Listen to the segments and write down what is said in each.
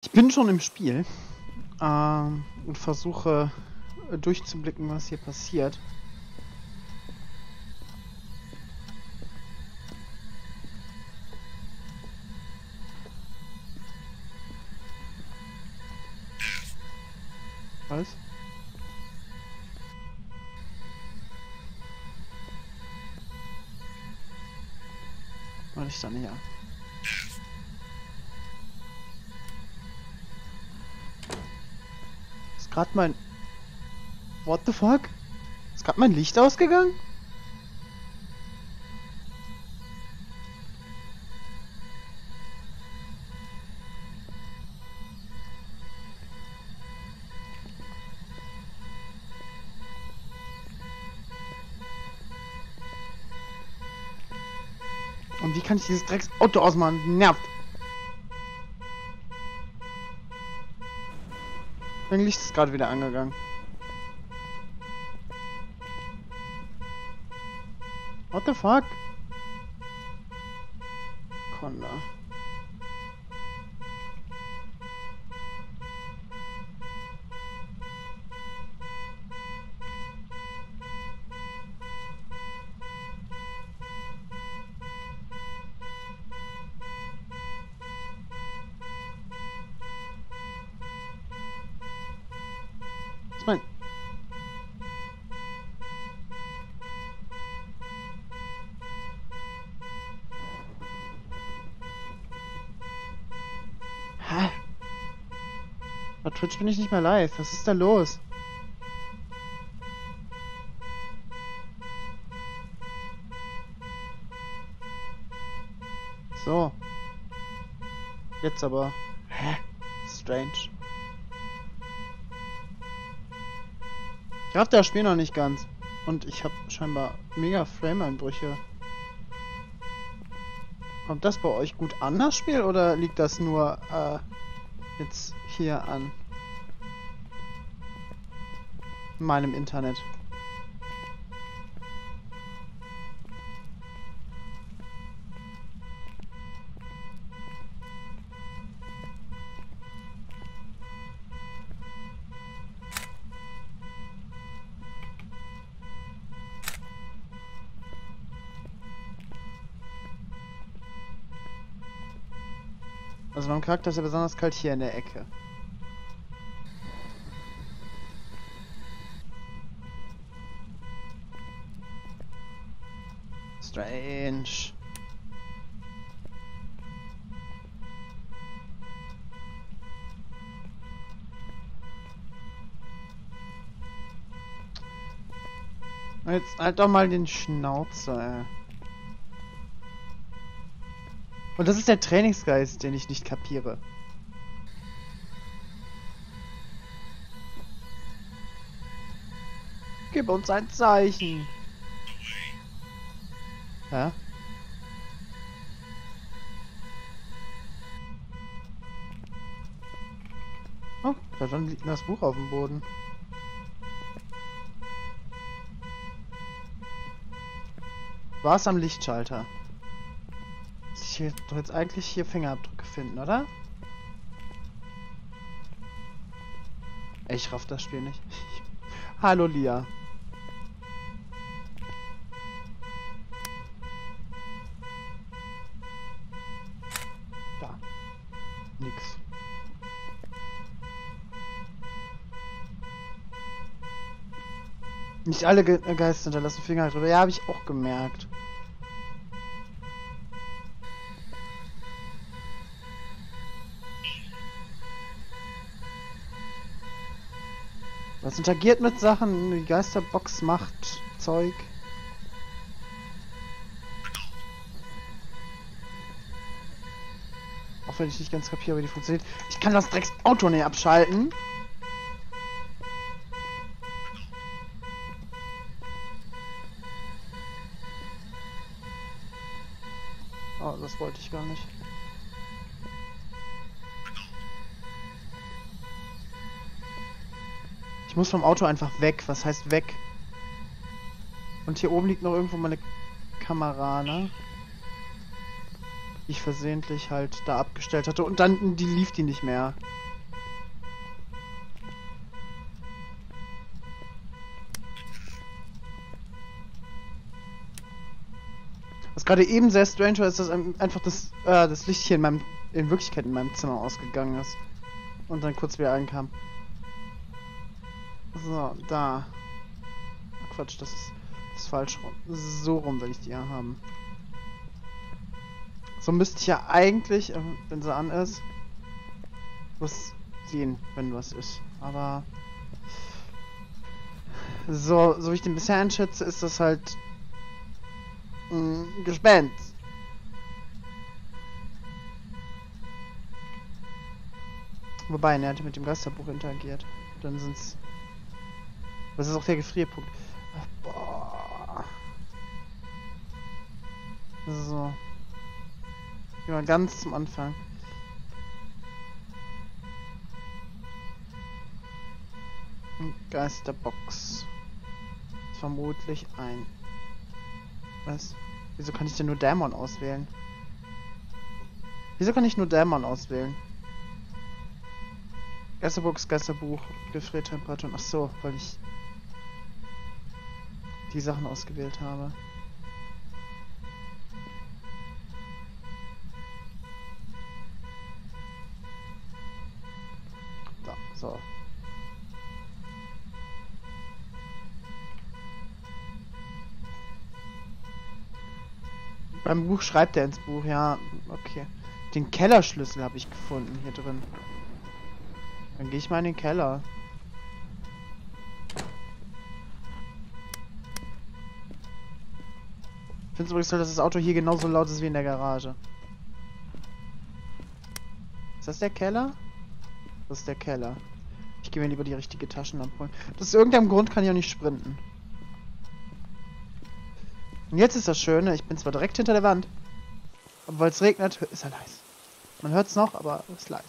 Ich bin schon im Spiel und versuche durchzublicken, was hier passiert. Was? War ich da näher? Ist gerade mein... What the fuck? Ist gerade mein Licht ausgegangen? Und wie kann ich dieses Drecksauto ausmachen? Nervt! Mein Licht ist gerade wieder angegangen. What the fuck? Konda. Was mein... Hä? Bei Twitch bin ich nicht mehr live. Was ist da los? So. Jetzt aber. Hä? Strange. Ich raff das Spiel noch nicht ganz. Und ich habe scheinbar mega Frame-Einbrüche. Kommt das bei euch gut an, das Spiel? Oder liegt das nur jetzt hier an meinem Internet? Also mein Charakter ist ja besonders kalt hier in der Ecke. Strange. Jetzt halt doch mal den Schnauzer, ey. Und das ist der Trainingsgeist, den ich nicht kapiere. Gib uns ein Zeichen. Ja? Oh, da liegt das Buch auf dem Boden. War es am Lichtschalter? Ich will doch jetzt eigentlich hier Fingerabdrücke finden, oder? Ich raff das Spiel nicht. Hallo Lia. Da. Nix. Nicht alle Geister hinterlassen Fingerabdrücke. Ja, habe ich auch gemerkt. Was interagiert mit Sachen, die Geisterbox macht Zeug. Auch wenn ich nicht ganz kapiere, wie die funktioniert. Ich kann das Drecksauto nicht abschalten. Oh, das wollte ich gar nicht. Ich muss vom Auto einfach weg. Was heißt weg? Und hier oben liegt noch irgendwo meine Kamera, ne? Die ich versehentlich halt da abgestellt hatte. Und dann lief die nicht mehr. Was gerade eben sehr strange war, ist, dass einfach das Licht hier in Wirklichkeit in meinem Zimmer ausgegangen ist. Und dann kurz wieder einkam. So, da. Oh, Quatsch, das ist falsch rum. So rum will ich die ja haben. So müsste ich ja eigentlich, wenn sie an ist, was sehen, wenn was ist. Aber so wie ich den bisher einschätze, ist das halt ein Gespenst. Wobei, ne, er hat mit dem Geisterbuch interagiert. Dann sind's. Das ist auch der Gefrierpunkt. Ach, boah. So. Gehen wir ganz zum Anfang. Geisterbox. Vermutlich ein. Was? Wieso kann ich denn nur Dämon auswählen? Wieso kann ich nur Dämon auswählen? Geisterbox, Geisterbuch, Gefriertemperatur. Ach so, weil ich die Sachen ausgewählt habe. Da, so. Beim Buch schreibt er ins Buch, ja, okay. Den Kellerschlüssel habe ich gefunden hier drin. Dann gehe ich mal in den Keller. Ich finde es übrigens toll, dass das Auto hier genauso laut ist wie in der Garage. Ist das der Keller? Das ist der Keller. Ich gehe mir lieber die richtige Taschenlampe holen. Aus irgendeinem Grund kann ich auch nicht sprinten. Und jetzt ist das Schöne, ich bin zwar direkt hinter der Wand, aber weil es regnet, ist er leise. Man hört es noch, aber es ist leise.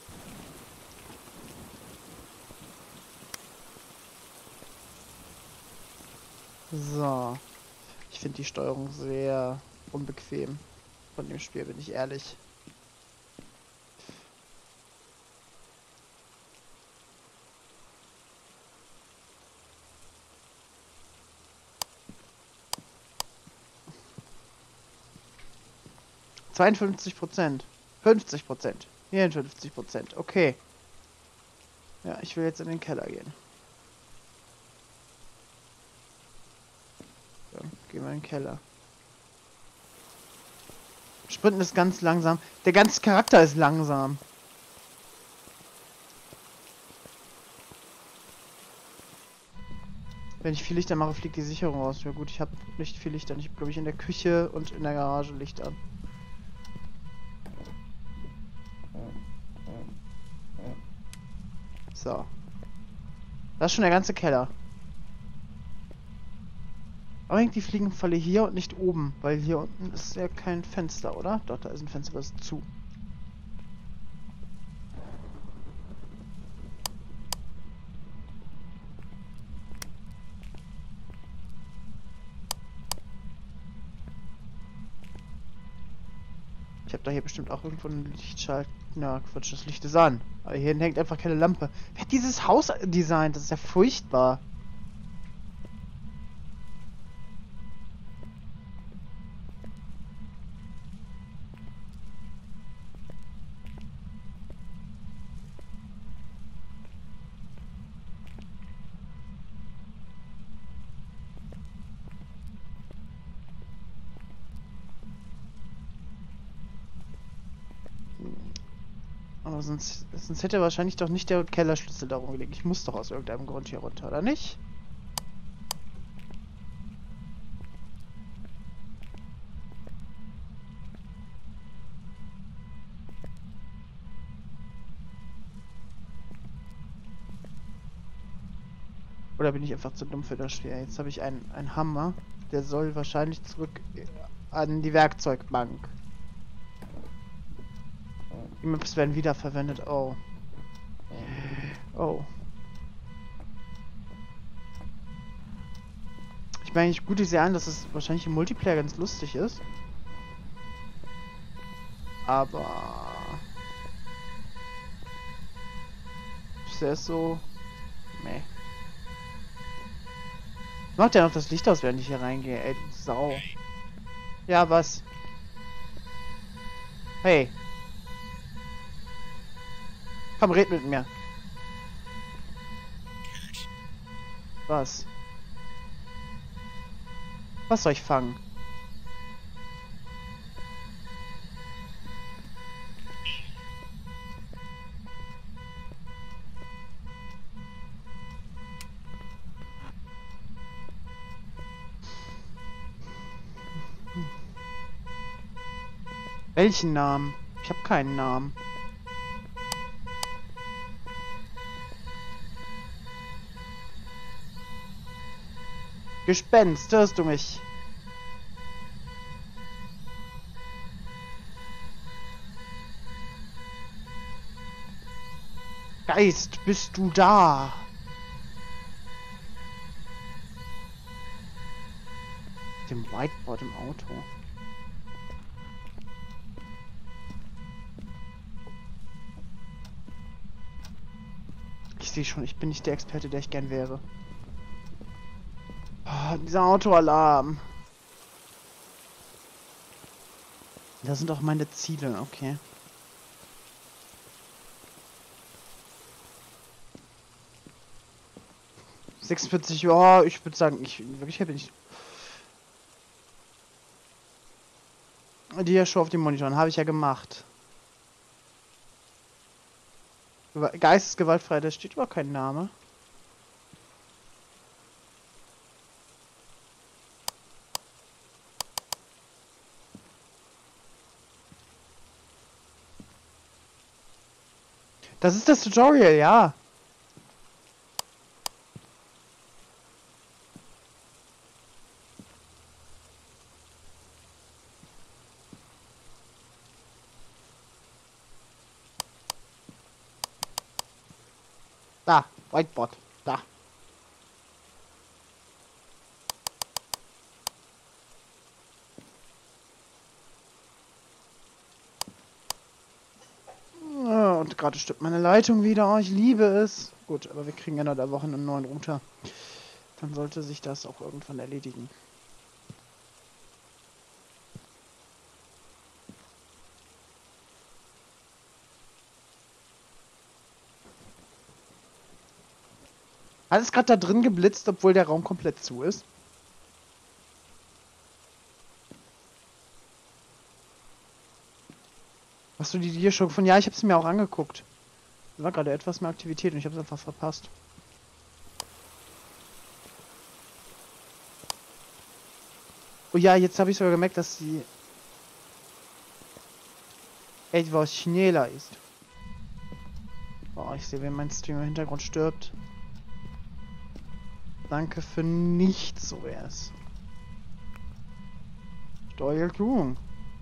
So. Ich finde die Steuerung sehr unbequem von dem Spiel, bin ich ehrlich. %, 50%, 54%, okay. Ja, ich will jetzt in den Keller gehen. So, gehen wir in den Keller. Sprinten ist ganz langsam. Der ganze Charakter ist langsam. Wenn ich viel Lichter mache, fliegt die Sicherung raus. Ja gut, ich habe nicht viel Licht an. Ich habe, glaube ich, in der Küche und in der Garage Licht an. So. Das ist schon der ganze Keller. Aber irgendwie fliegen Falle hier und nicht oben, weil hier unten ist ja kein Fenster, oder? Doch, da ist ein Fenster, das ist zu. Ich habe da hier bestimmt auch irgendwo ein Lichtschalter. Na, Quatsch, das Licht ist an. Aber hier hängt einfach keine Lampe. Wer hat dieses Haus designt? Das ist ja furchtbar. Aber sonst hätte wahrscheinlich doch nicht der Kellerschlüssel darum gelegt. Ich muss doch aus irgendeinem Grund hier runter, oder nicht? Oder bin ich einfach zu dumm für das Spiel? Jetzt habe ich einen Hammer. Der soll wahrscheinlich zurück an die Werkzeugbank. Die Maps werden wiederverwendet. Oh. Oh. Ich meine eigentlich gut, ich sehe an, dass es wahrscheinlich im Multiplayer ganz lustig ist. Aber... Bisher ist so... Meh. Macht ja noch das Licht aus, während ich hier reingehe, ey, du Sau. Ja, was? Hey. Komm, red mit mir. Was? Was soll ich fangen? Welchen Namen? Ich habe keinen Namen. Gespenst, hörst du mich? Geist, bist du da? Dem Whiteboard im Auto. Ich sehe schon, ich bin nicht der Experte, der ich gern wäre. Oh, dieser Autoalarm. Da sind auch meine Ziele, okay. ...46, ja, ich würde sagen, wirklich bin ich... Die ja schon auf dem Monitoren, habe ich ja gemacht. Geistesgewaltfrei, da steht überhaupt kein Name. Das ist das Tutorial, ja. Da, Whiteboard, da. Und gerade stimmt meine Leitung wieder. Oh, ich liebe es. Gut, aber wir kriegen Ende der Woche einen neuen Router. Dann sollte sich das auch irgendwann erledigen. Hat es gerade da drin geblitzt, obwohl der Raum komplett zu ist? Hast du die hier schon von? Ja, ich habe sie mir auch angeguckt. Da war gerade etwas mehr Aktivität und ich habe es einfach verpasst. Oh ja, jetzt habe ich sogar gemerkt, dass sie etwas schneller ist. Oh, ich sehe, wie mein Stream im Hintergrund stirbt. Danke für nichts, so wär's. Steuerung.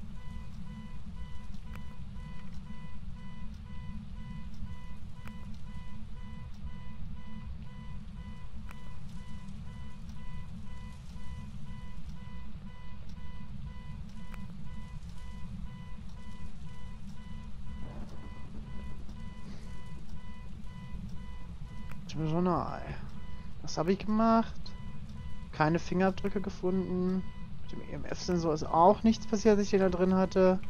Journal. Was habe ich gemacht? Keine Fingerabdrücke gefunden. Mit dem EMF-Sensor ist auch nichts passiert, als ich den da drin hatte.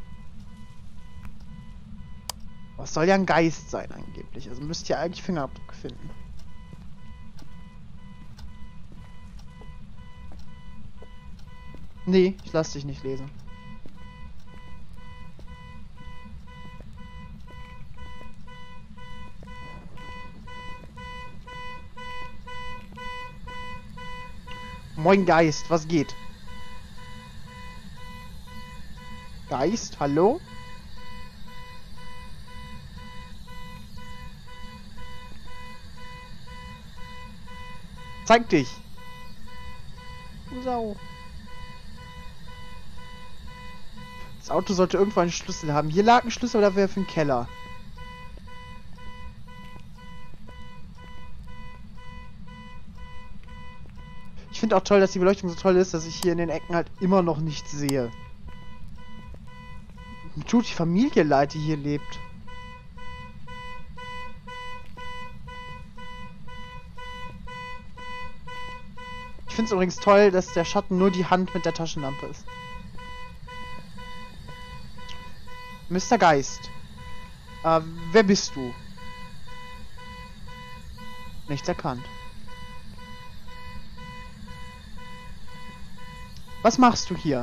Was soll ja ein Geist sein angeblich? Also müsst ihr eigentlich Fingerabdrücke finden. Nee, ich lass dich nicht lesen. Moin Geist, was geht? Geist, hallo? Zeig dich! Du Sau. Das Auto sollte irgendwo einen Schlüssel haben. Hier lag ein Schlüssel, oder wäre für den Keller? Ich finde auch toll, dass die Beleuchtung so toll ist, dass ich hier in den Ecken halt immer noch nichts sehe. Mir tut die Familie leid, die hier lebt. Ich finde es übrigens toll, dass der Schatten nur die Hand mit der Taschenlampe ist. Mr. Geist. Wer bist du? Nichts erkannt. Was machst du hier?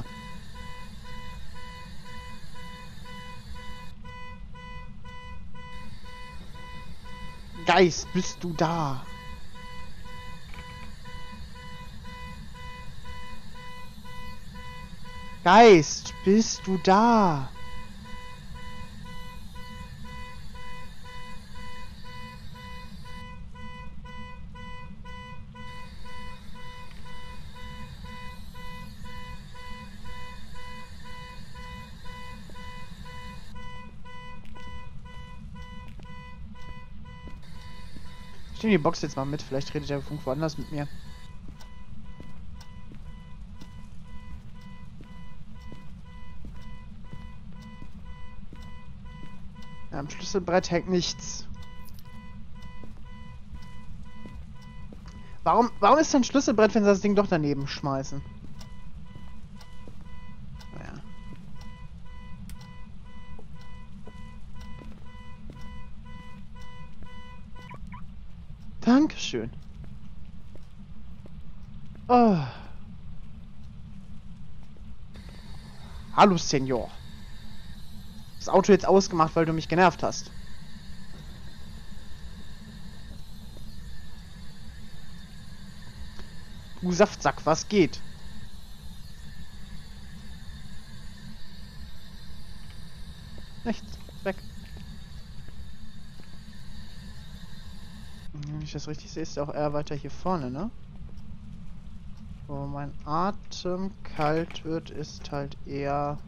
Geist, bist du da? Geist, bist du da? Ich nehme die Box jetzt mal mit, vielleicht redet der Funk woanders mit mir. Ja, am Schlüsselbrett hängt nichts. Warum ist denn ein Schlüsselbrett, wenn sie das Ding doch daneben schmeißen? Naja. Dankeschön. Oh. Hallo, Senor. Das Auto jetzt ausgemacht, weil du mich genervt hast. Du Saftsack, was geht? Nichts. Weg. Wenn ich das richtig sehe, ist er auch eher weiter hier vorne, ne? Wo mein Atem kalt wird, ist halt eher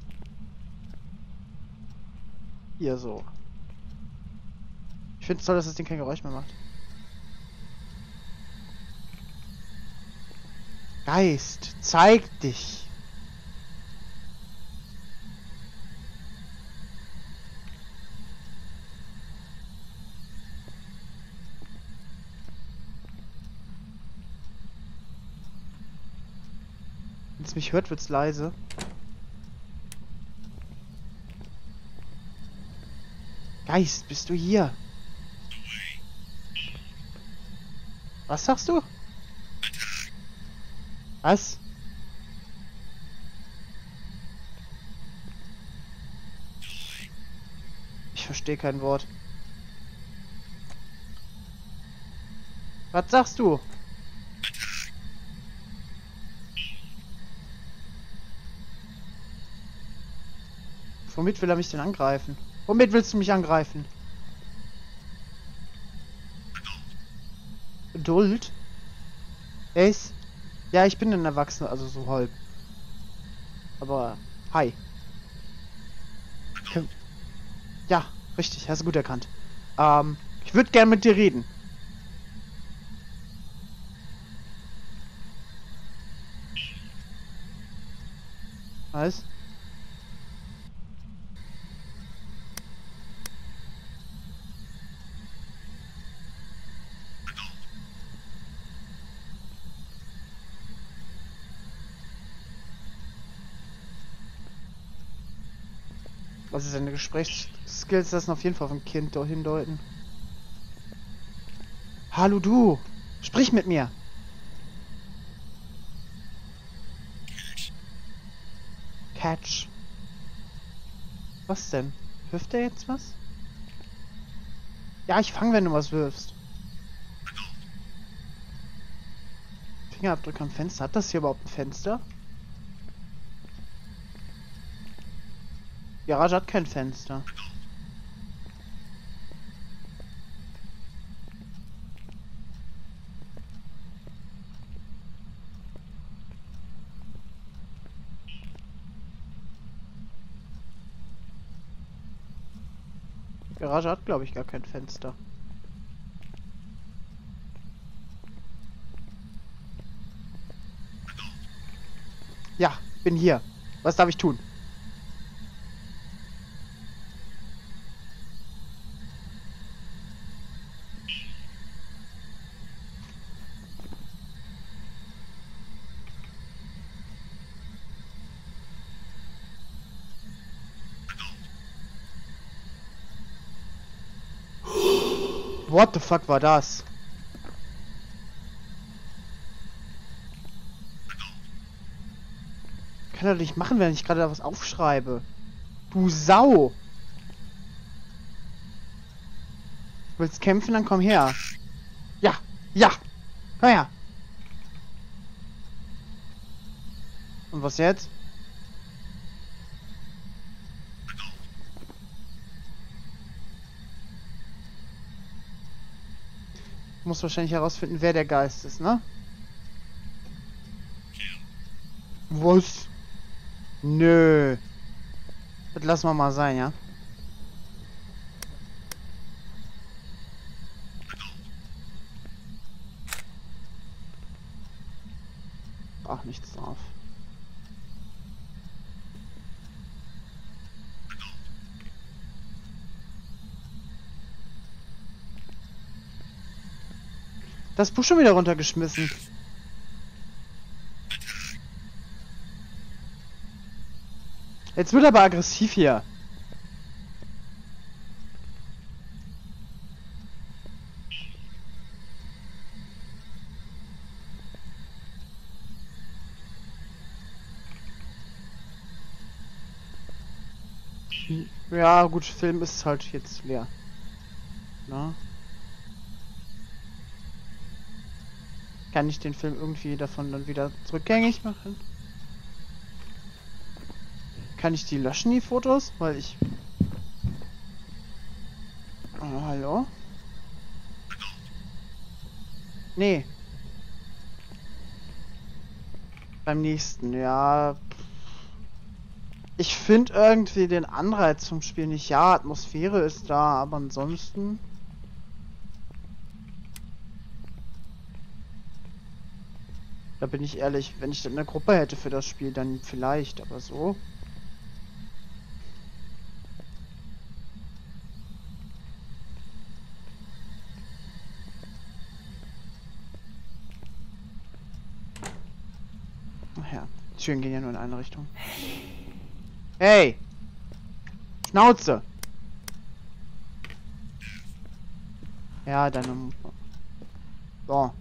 hier so. Ich finde es toll, dass das Ding kein Geräusch mehr macht. Geist, zeig dich! Wenn es mich hört, wird's leise. Geist, bist du hier? Was sagst du? Was? Ich verstehe kein Wort. Was sagst du? Womit will er mich denn angreifen? Womit willst du mich angreifen? Geduld? Ace? Ja, ich bin ein Erwachsener, also so halb. Aber, hi. Ja, richtig, hast du gut erkannt. Ich würde gern mit dir reden. Was? Also seine Gesprächsskills lassen auf jeden Fall auf ein Kind hindeuten. Hallo du! Sprich mit mir! Catch. Was denn? Wirft er jetzt was? Ja, ich fange, wenn du was wirfst. Fingerabdrücke am Fenster. Hat das hier überhaupt ein Fenster? Die Garage hat kein Fenster. Die Garage hat, glaube ich, gar kein Fenster. Ja, bin hier. Was darf ich tun? What the fuck war das? Kann doch nicht machen, wenn ich gerade da was aufschreibe. Du Sau! Du willst kämpfen, dann komm her. Ja! Ja! Komm her! Und was jetzt? Muss wahrscheinlich herausfinden, wer der Geist ist, ne? Was? Nö. Das lassen wir mal sein, ja? Ach, nichts drauf. Das Buch schon wieder runtergeschmissen. Jetzt wird er aber aggressiv hier. Ja, gut, Film ist halt jetzt leer. Na? Kann ich den Film irgendwie davon dann wieder rückgängig machen? Kann ich die löschen, die Fotos? Weil ich... Oh, hallo? Nee. Beim nächsten, ja. Ich finde irgendwie den Anreiz zum Spiel nicht. Ja, Atmosphäre ist da, aber ansonsten... Da bin ich ehrlich, wenn ich dann eine Gruppe hätte für das Spiel, dann vielleicht, aber so... Ach ja, die Türen gehen ja nur in eine Richtung. Hey! Schnauze! Ja, deine... So.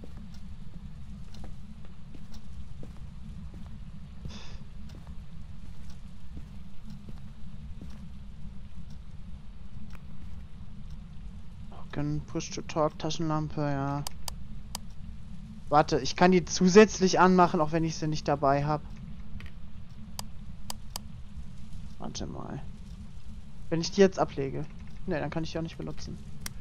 Push-to-Talk, Taschenlampe, ja. Warte, ich kann die zusätzlich anmachen, auch wenn ich sie nicht dabei habe. Warte mal. Wenn ich die jetzt ablege. Ne, dann kann ich die auch nicht benutzen.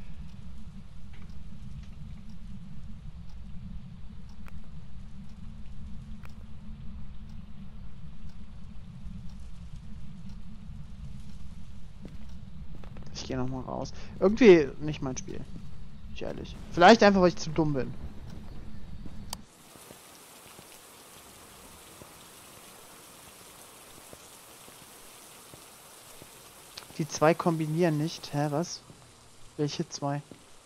Ich gehe nochmal raus. Irgendwie nicht mein Spiel. Ich ehrlich. Vielleicht einfach, weil ich zu dumm bin. Die zwei kombinieren nicht. Hä, was? Welche zwei?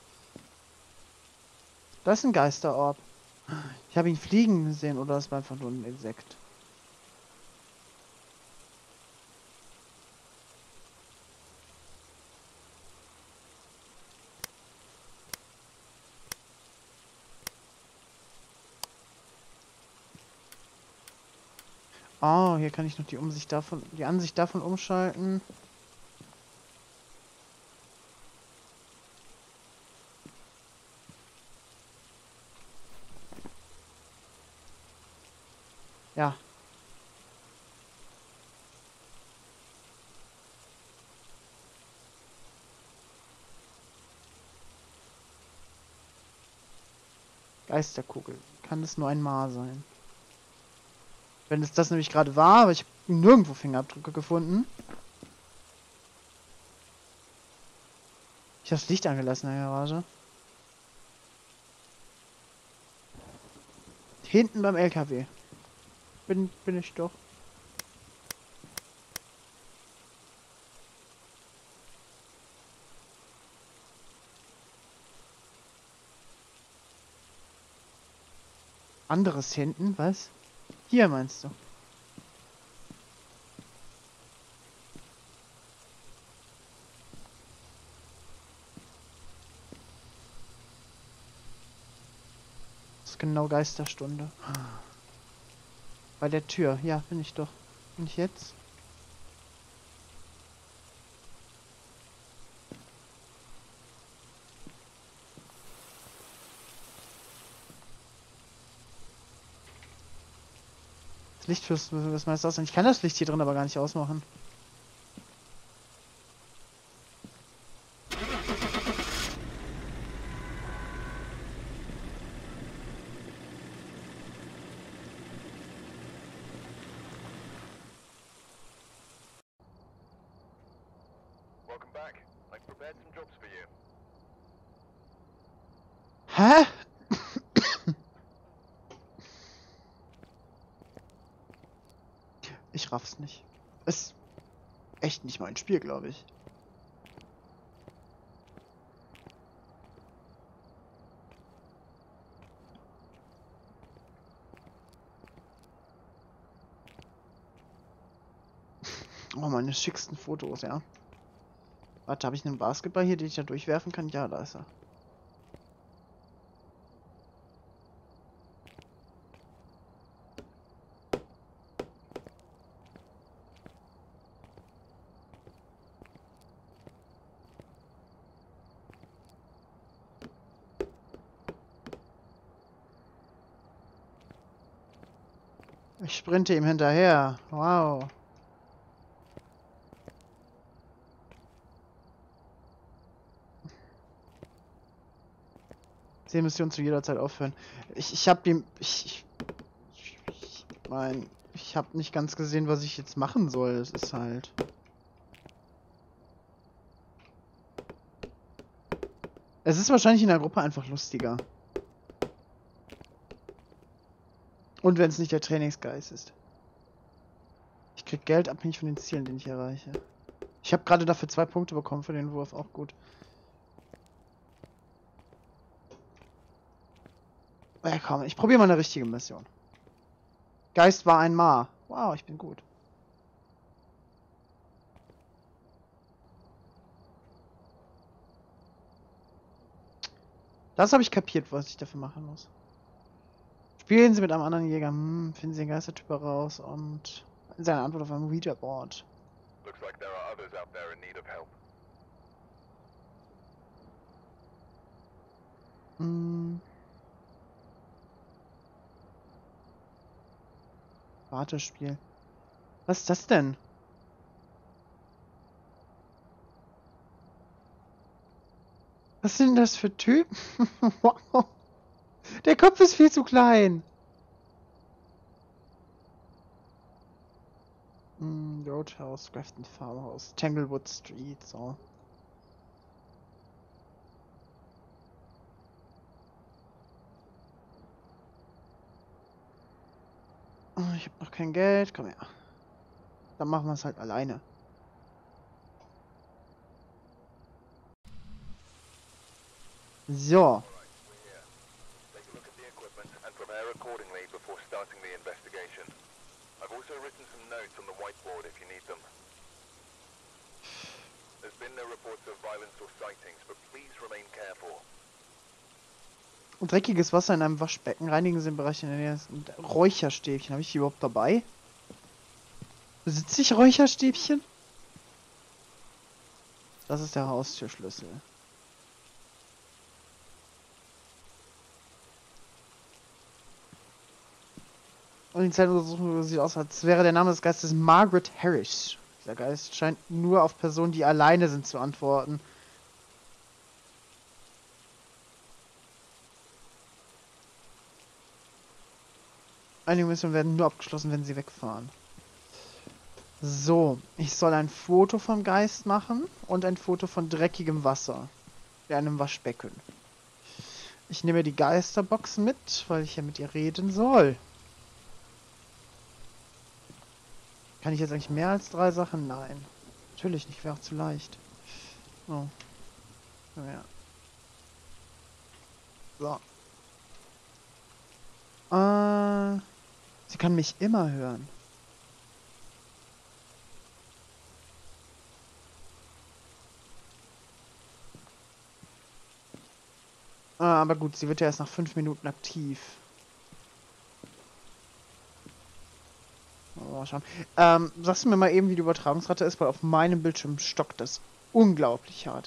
Das ist ein Geisterorb. Ich habe ihn fliegen gesehen, oder das war einfach nur ein Insekt. Oh, hier kann ich noch die Ansicht davon umschalten. Ja. Geisterkugel. Kann es nur ein Ma sein? Wenn es das nämlich gerade war, aber ich habe nirgendwo Fingerabdrücke gefunden. Ich habe das Licht angelassen in der Garage. Hinten beim LKW. Bin ich doch. Anderes hinten, was? Hier meinst du? genau Geisterstunde. Bei der Tür. Ja, bin ich doch. Bin ich jetzt? Das Licht fürs das meiste aus. Ich kann das Licht hier drin aber gar nicht ausmachen. Hä? Ich raff's nicht. Ist echt nicht mein Spiel, glaube ich. Oh, meine schicksten Fotos, ja. Warte, habe ich einen Basketball hier, den ich da durchwerfen kann? Ja, da ist er. Ich sprinte ihm hinterher. Wow. Die Mission zu jeder Zeit aufhören. Ich hab dem... Ich hab nicht ganz gesehen, was ich jetzt machen soll. Es ist halt... Es ist wahrscheinlich in der Gruppe einfach lustiger. Und wenn es nicht der Trainingsgeist ist. Ich krieg Geld abhängig von den Zielen, die ich erreiche. Ich habe gerade dafür 2 Punkte bekommen für den Wurf, auch gut. Ja komm, ich probiere mal eine richtige Mission. Geist war ein Ma. Wow, ich bin gut. Das habe ich kapiert, was ich dafür machen muss. Spielen Sie mit einem anderen Jäger. Finden Sie den Geistertyp heraus und seine Antwort auf einem Ouija-Board. Wartespiel. Was ist das denn? Was sind das für Typen? Wow. Der Kopf ist viel zu klein. Roadhouse, Grafton Farmhouse, Tanglewood Street, so. Ich habe noch kein Geld, komm her. Dann machen wir es halt alleine. So. Und dreckiges Wasser in einem Waschbecken. Reinigen Sie den Bereich in der Nähe. Räucherstäbchen. Habe ich die überhaupt dabei? Besitze ich Räucherstäbchen? Das ist der Haustürschlüssel. Und die Zeituntersuchung sieht aus, als wäre der Name des Geistes Margaret Harris. Dieser Geist scheint nur auf Personen, die alleine sind, zu antworten. Einige Missionen werden nur abgeschlossen, wenn sie wegfahren. So, ich soll ein Foto vom Geist machen und ein Foto von dreckigem Wasser. In einem Waschbecken. Ich nehme die Geisterbox mit, weil ich ja mit ihr reden soll. Kann ich jetzt eigentlich mehr als 3 Sachen? Nein. Natürlich nicht, wäre auch zu leicht. Oh. Ja. So. Sie kann mich immer hören. Aber gut, sie wird ja erst nach 5 Minuten aktiv. Kamera schauen. Sagst du mir mal eben, wie die Übertragungsrate ist, weil auf meinem Bildschirm stockt das unglaublich hart.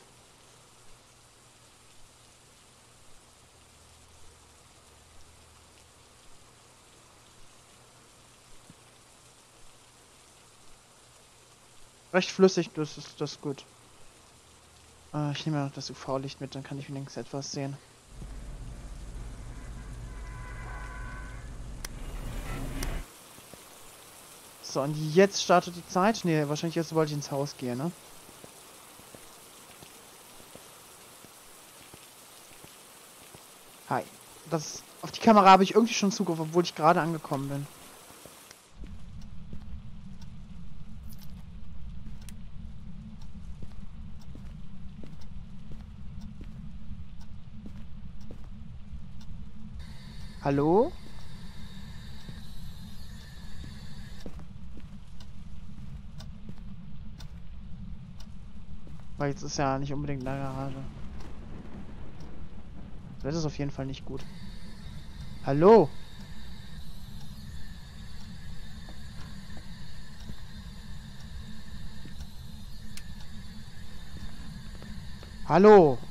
Recht flüssig, das ist gut. Ich nehme noch das UV-Licht mit, dann kann ich wenigstens etwas sehen. So, und jetzt startet die Zeit. Ne, wahrscheinlich erst, sobald ich ins Haus gehe, ne? Hi. Auf die Kamera habe ich irgendwie schon Zugriff, obwohl ich gerade angekommen bin. Hallo? Weil jetzt ist ja nicht unbedingt in der Garage. Das ist auf jeden Fall nicht gut. Hallo? Hallo?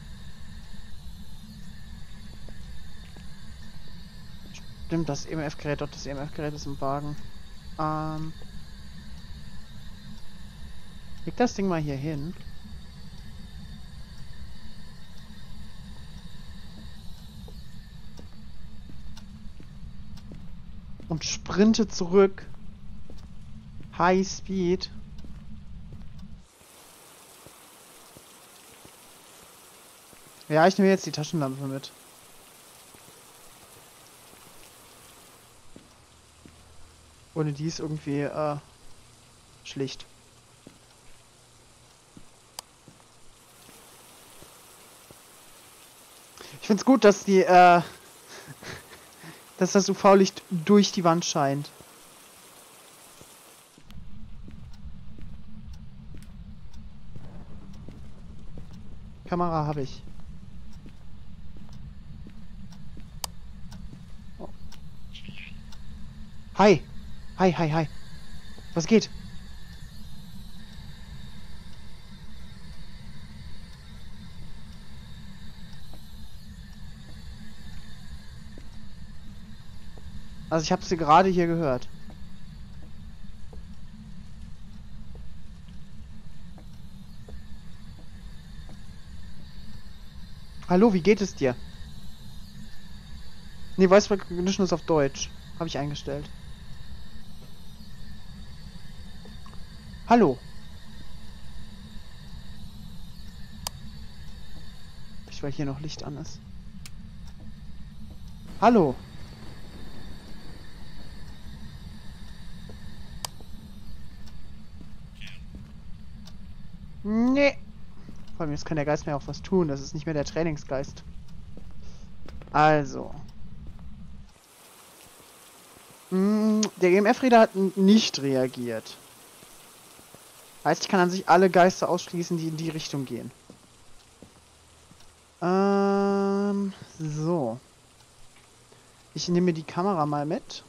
Stimmt, das EMF-Gerät, doch, das EMF-Gerät ist im Wagen. Leg das Ding mal hier hin. Und sprinte zurück. High Speed. Ja, ich nehme jetzt die Taschenlampe mit. Ohne die ist irgendwie, schlicht. Ich find's gut, dass die, dass das UV-Licht durch die Wand scheint. Kamera habe ich. Oh. Hi. Hi, hi, hi. Was geht? Also ich habe sie gerade hier gehört. Hallo, wie geht es dir? Nee, Voice Recognition ist auf Deutsch. Habe ich eingestellt. Hallo. Ich, weil hier noch Licht an ist. Hallo. Nee. Vor allem, jetzt kann der Geist mir auch was tun. Das ist nicht mehr der Trainingsgeist. Also. Der EMF-Reader hat nicht reagiert. Heißt, ich kann an sich alle Geister ausschließen, die in die Richtung gehen. So. Ich nehme die Kamera mal mit.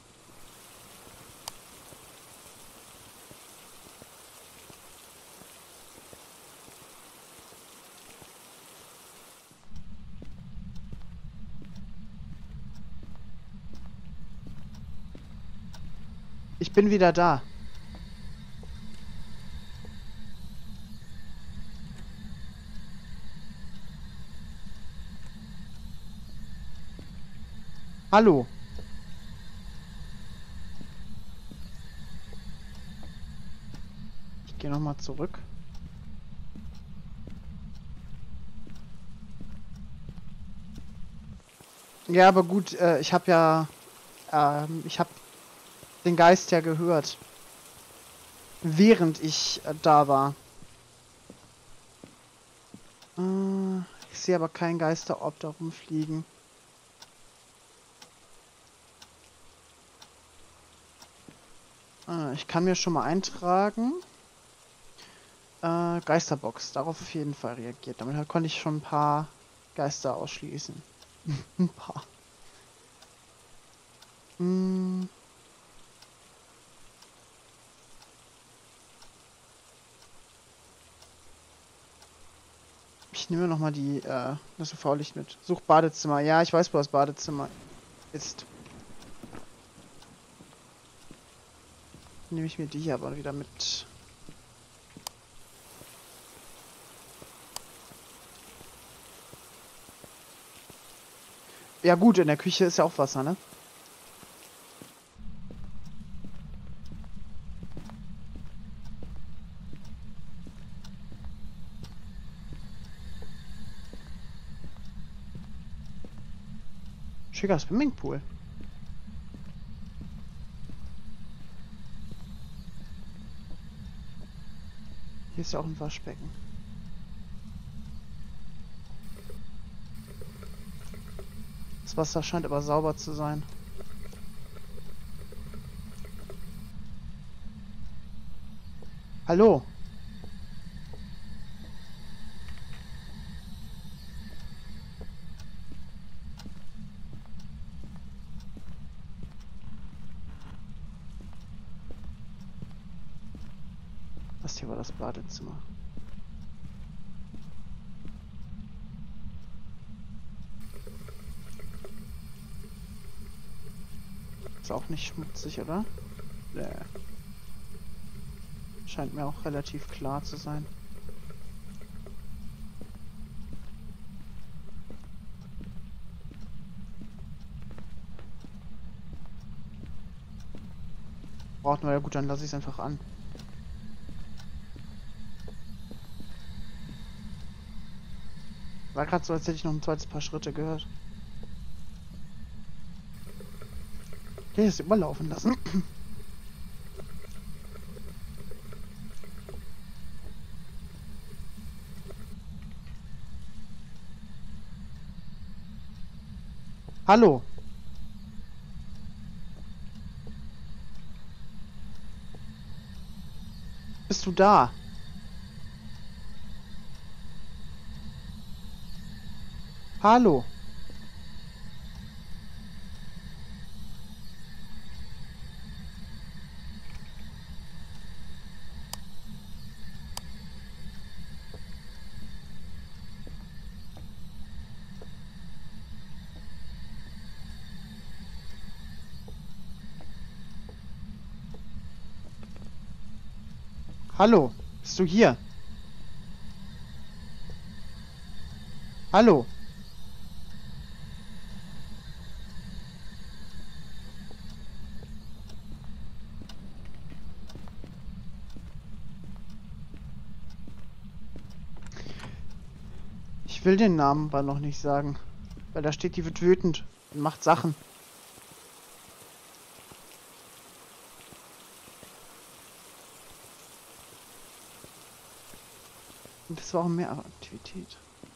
Ich bin wieder da. Hallo. Ich gehe nochmal zurück. Ja, aber gut, ich habe ja... ich habe den Geist ja gehört. Während ich da war. Ich sehe aber keinen Geisterorb da rumfliegen. Ich kann mir schon mal eintragen. Geisterbox. Darauf auf jeden Fall reagiert. Damit konnte ich schon ein paar Geister ausschließen. Ein paar. Ich nehme noch mal das UV-Licht mit. Such Badezimmer. Ja, ich weiß, wo das Badezimmer ist. Nehme ich mir die hier aber wieder mit. Ja gut, in der Küche ist ja auch Wasser, ne? Schicker Swimmingpool. Hier ist ja auch ein Waschbecken. Das Wasser scheint aber sauber zu sein. Hallo? Das hier war das Badezimmer. Ist auch nicht schmutzig, oder? Nee. Scheint mir auch relativ klar zu sein. Braucht man ja gut, dann lasse ich es einfach an. War gerade so, als hätte ich noch ein zweites Paar Schritte gehört. Okay, ist überlaufen lassen. Hallo. Bist du da? Hallo. Hallo. Bist du hier? Hallo. Ich will den Namen aber noch nicht sagen. Weil da steht, die wird wütend und macht Sachen. Und das war auch mehr Aktivität.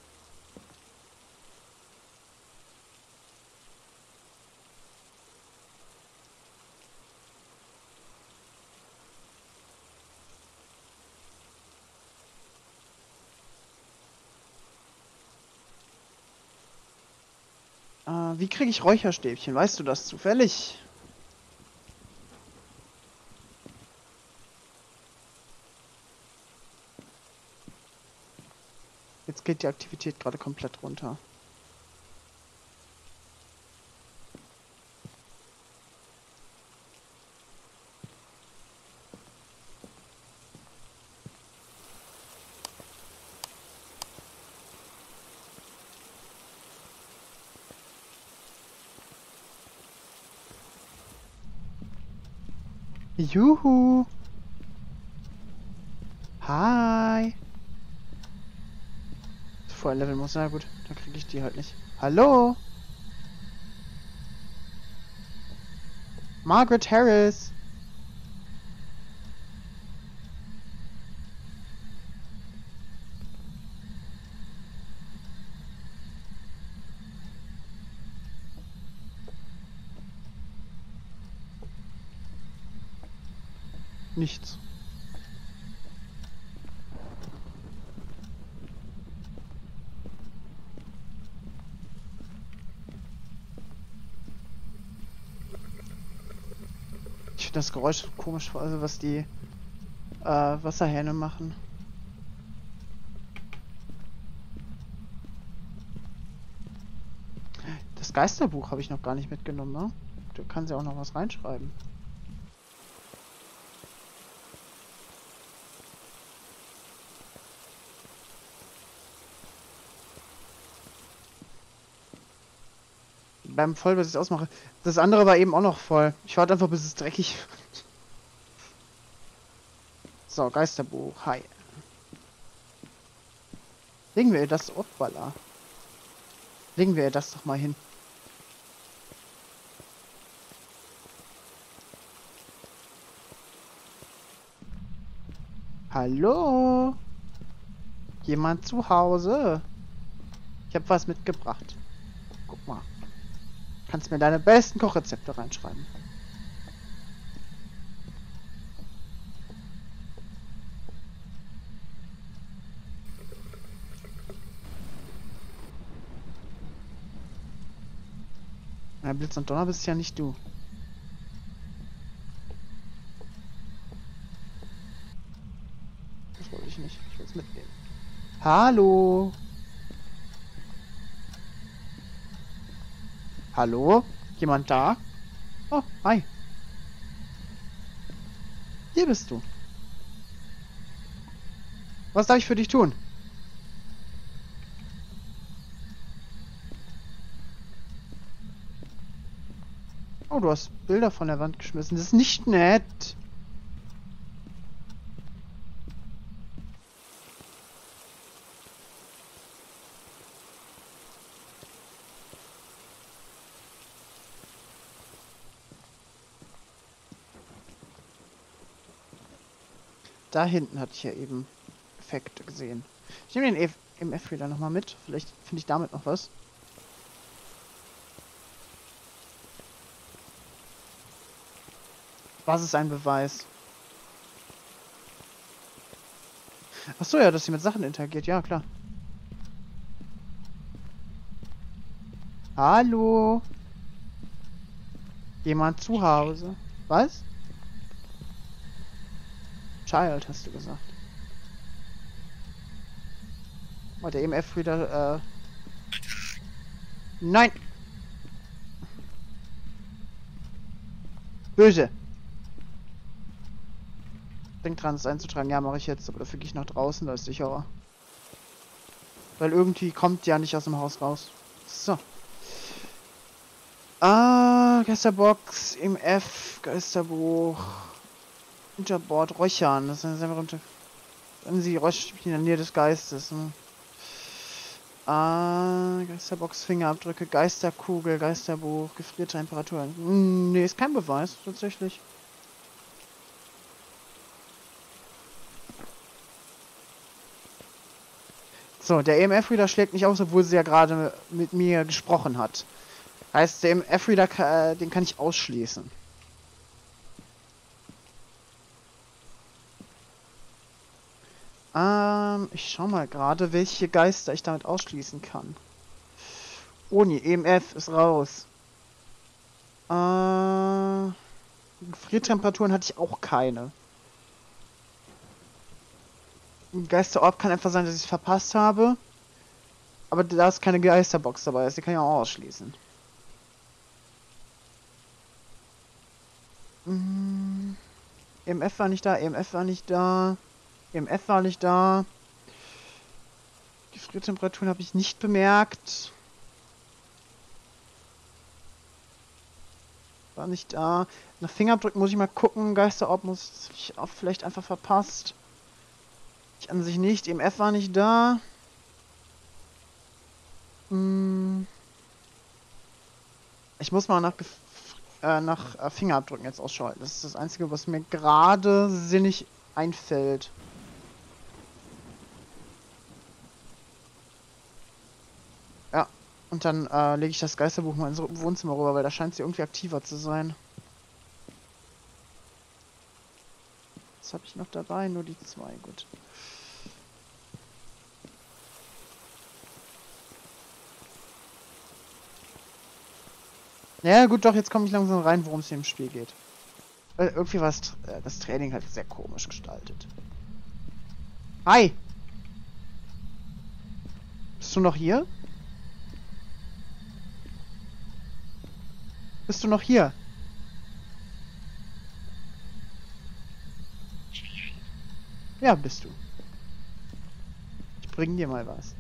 Wie kriege ich Räucherstäbchen? Weißt du das zufällig? Jetzt geht die Aktivität gerade komplett runter. Juhu! Hi! Vorher leveln muss, na gut, dann kriege ich die halt nicht. Hallo? Margaret Harris! Nichts. Ich finde das Geräusch so komisch, also was die Wasserhähne machen. Das Geisterbuch habe ich noch gar nicht mitgenommen, ne? Du kannst ja auch noch was reinschreiben. Beim voll, bis ich es ausmache. Das andere war eben auch noch voll. Ich warte einfach, bis es dreckig wird. So, Geisterbuch. Hi. Legen wir ihr das... Hoppala. Legen wir ihr das doch mal hin. Hallo? Jemand zu Hause? Ich habe was mitgebracht. Guck mal. Kannst mir deine besten Kochrezepte reinschreiben. Na, Blitz und Donner bist ja nicht du. Das wollte ich nicht. Ich will es mitnehmen. Hallo? Hallo? Jemand da? Oh, hi. Hier bist du. Was darf ich für dich tun? Oh, du hast Bilder von der Wand geschmissen. Das ist nicht nett. Da hinten hatte ich ja eben Effekte gesehen. Ich nehme den EMF-Reader nochmal mit. Vielleicht finde ich damit noch was. Was ist ein Beweis? Achso, ja, dass sie mit Sachen interagiert. Ja, klar. Hallo? Jemand zu Hause? Was? Child, hast du gesagt. Oh, der EMF-Reader, Nein! Böse! Denk dran, es einzutragen. Ja, mache ich jetzt, aber dafür gehe ich nach draußen, da ist sicherer. Weil irgendwie kommt ja nicht aus dem Haus raus. So. Ah, Geisterbox, EMF, Geisterbuch. Hinterbord, Räuchern. Das ist eine sehr berühmte. Wenn sie räuchert in der Nähe des Geistes. Ne? Ah, Geisterbox, Fingerabdrücke, Geisterkugel, Geisterbuch, Gefriertemperaturen. Nee, ist kein Beweis, tatsächlich. So, der EMF-Reader schlägt nicht aus, obwohl sie ja gerade mit mir gesprochen hat. Heißt, der EMF-Reader, den kann ich ausschließen. Ich schau mal gerade, welche Geister ich damit ausschließen kann. Oni, EMF ist raus. Gefriertemperaturen hatte ich auch keine. Geisterorb kann einfach sein, dass ich es verpasst habe. Aber da ist keine Geisterbox dabei, die kann ich auch ausschließen. EMF war nicht da, EMF war nicht da. EMF war nicht da. Gefriertemperaturen habe ich nicht bemerkt. War nicht da. Nach Fingerabdrücken muss ich mal gucken. Geisterorb muss ich auch vielleicht einfach verpasst. Ich an sich nicht. EMF war nicht da. Ich muss mal nach Fingerabdrücken jetzt ausschalten. Das ist das Einzige, was mir gerade sinnig einfällt. Ja, und dann lege ich das Geisterbuch mal ins Wohnzimmer rüber, weil da scheint sie irgendwie aktiver zu sein. Was habe ich noch dabei? Nur die zwei, gut. Ja gut, doch, jetzt komme ich langsam rein, worum es hier im Spiel geht. Irgendwie war das Training halt sehr komisch gestaltet. Hi! Bist du noch hier? Bist du noch hier? Ja, bist du. Ich bring dir mal was.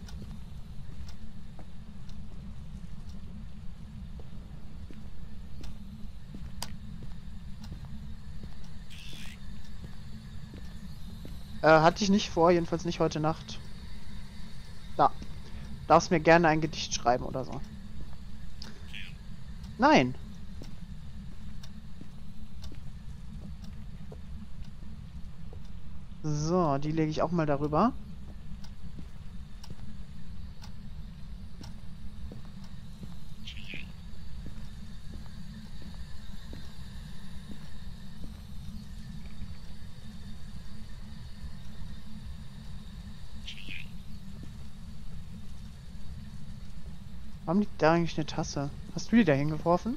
Hatte ich nicht vor, jedenfalls nicht heute Nacht. Da. Darfst mir gerne ein Gedicht schreiben oder so. Nein. So, die lege ich auch mal darüber. Warum liegt da eigentlich eine Tasse? Hast du die da hingeworfen?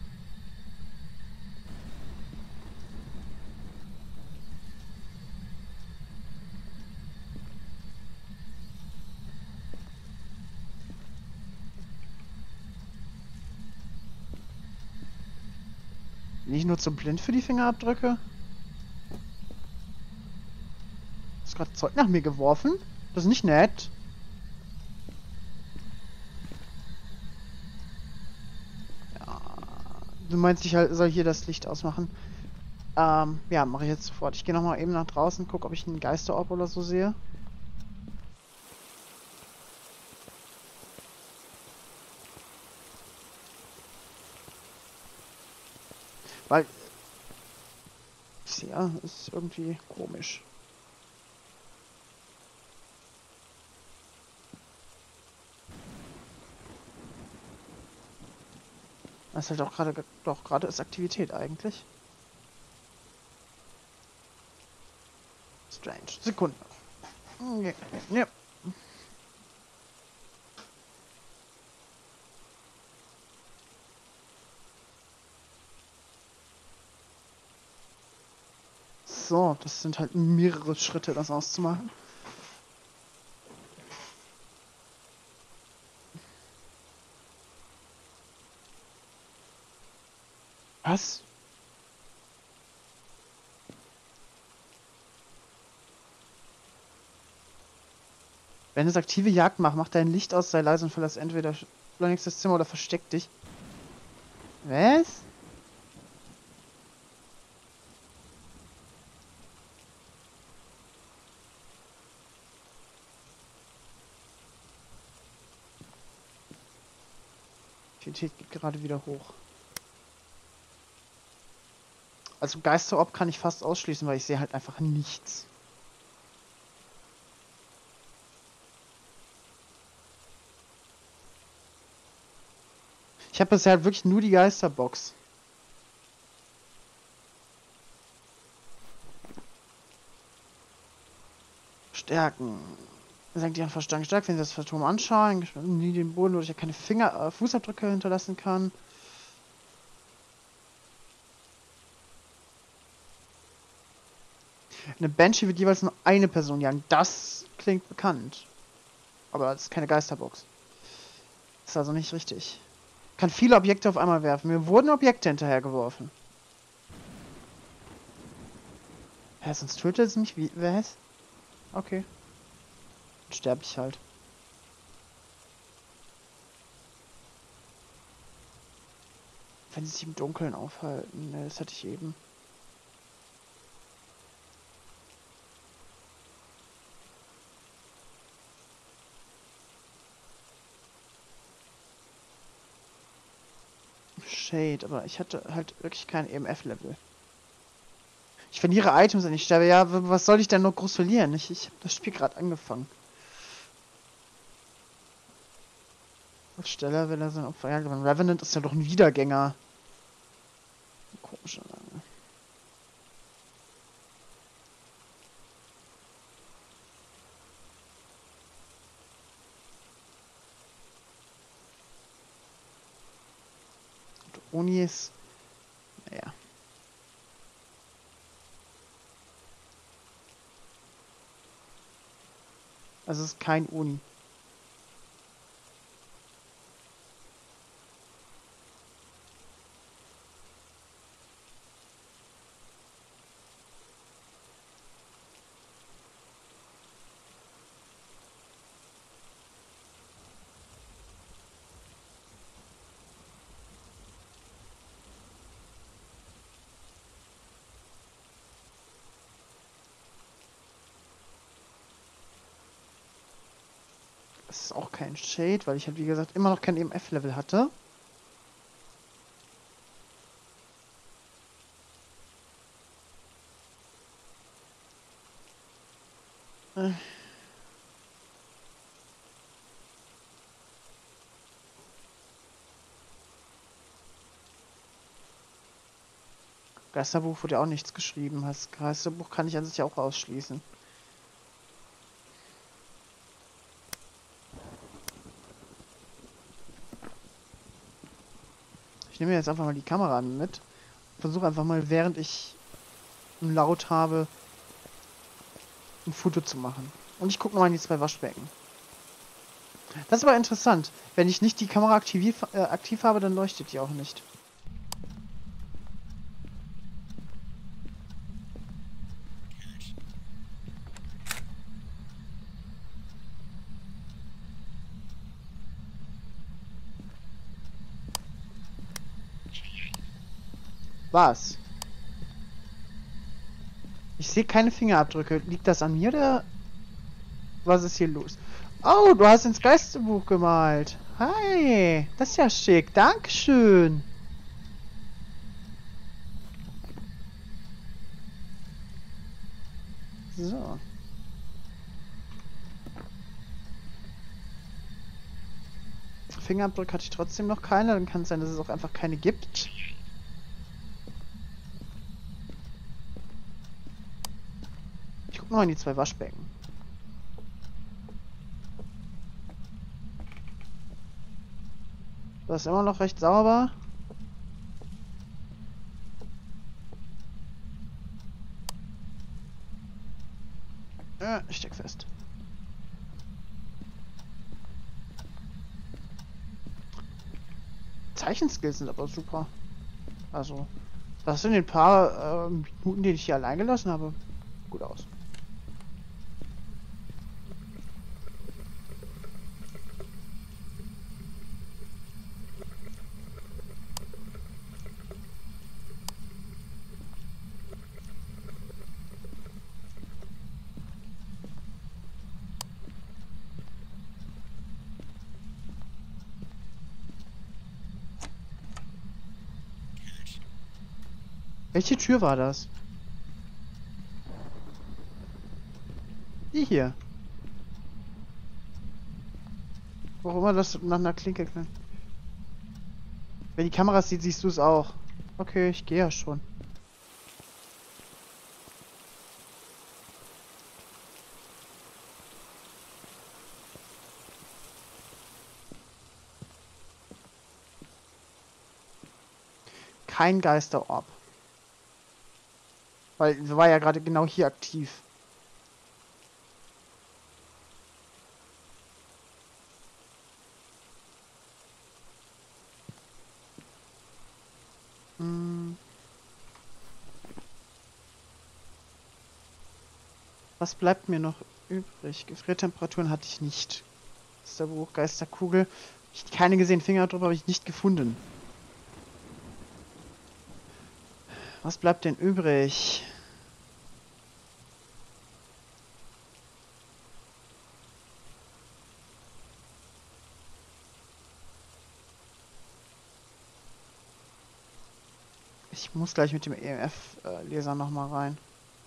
Bin ich nur zu blind für die Fingerabdrücke? Hast gerade Zeug nach mir geworfen? Das ist nicht nett. Ja, du meinst, ich soll hier das Licht ausmachen? Ja, mache ich jetzt sofort. Ich gehe nochmal eben nach draußen, gucke, ob ich einen Geisterorb oder so sehe. Weil, ja, ist irgendwie komisch. Das ist halt auch gerade, doch, gerade ist Aktivität eigentlich. Strange. Sekunde. Nee, nee. So, das sind halt mehrere Schritte, das auszumachen. Was? Wenn es aktive Jagd macht, mach dein Licht aus, sei leise und verlass entweder schleunigst das Zimmer oder versteck dich. Was? Aktivität geht gerade wieder hoch. Also Geisterorb kann ich fast ausschließen, weil ich sehe halt einfach nichts. Ich habe bisher halt wirklich nur die Geisterbox. Stärken. Senkt ihren Verstand stark, wenn sie das Phantom anschauen, nie den Boden, wodurch er keine Fußabdrücke hinterlassen kann. Eine Banshee wird jeweils nur eine Person jagen. Das klingt bekannt. Aber das ist keine Geisterbox. Ist also nicht richtig. Kann viele Objekte auf einmal werfen. Mir wurden Objekte hinterhergeworfen. Hä, sonst tötet es mich wie. Was? Okay. Dann sterbe ich halt. Wenn sie sich im Dunkeln aufhalten. Ne, das hatte ich eben. Shade, aber ich hatte halt wirklich kein EMF-Level. Ich verliere Items und ich sterbe. Ja, was soll ich denn noch groß verlieren? Ich habe das Spiel gerade angefangen. Steller will er sein Opfer ärgern. Revenant ist ja doch ein Wiedergänger. Komischer Name. Und Unis. Naja. Also es ist kein Uni. Das ist auch kein Shade, weil ich halt wie gesagt immer noch kein EMF-Level hatte. Äh. Geisterbuch wurde ja auch nichts geschrieben. Das Geisterbuch kann ich an sich auch ausschließen. Ich nehme jetzt einfach mal die Kamera mit. Versuche einfach mal, während ich einen Laut habe, ein Foto zu machen. Und ich gucke nochmal in die 2 Waschbecken. Das ist aber interessant. Wenn ich nicht die Kamera aktiv habe, dann leuchtet die auch nicht. Was? Ich sehe keine Fingerabdrücke. Liegt das an mir oder was ist hier los? Oh, du hast ins Geisterbuch gemalt. Hi, das ist ja schick. Dankeschön. So. Fingerabdruck hatte ich trotzdem noch keine. Dann kann es sein, dass es auch einfach keine gibt. Ich gucke noch in die 2 Waschbecken. Das ist immer noch recht sauber. Ich steck fest. Zeichenskills sind aber super. Also, das sind den paar Minuten, die ich hier allein gelassen habe, gut aus. Welche Tür war das? Die hier. Wo auch immer das nach einer Klinke klingt. Wenn die Kamera sieht, siehst du es auch. Okay, ich gehe ja schon. Kein Geisterorb. Weil sie war ja gerade genau hier aktiv. Hm. Was bleibt mir noch übrig? Gefriertemperaturen hatte ich nicht. Geisterbuch, Geisterkugel. Ich habe keine gesehen, Fingerdruck habe ich nicht gefunden. Was bleibt denn übrig? Ich muss gleich mit dem EMF-Leser nochmal rein.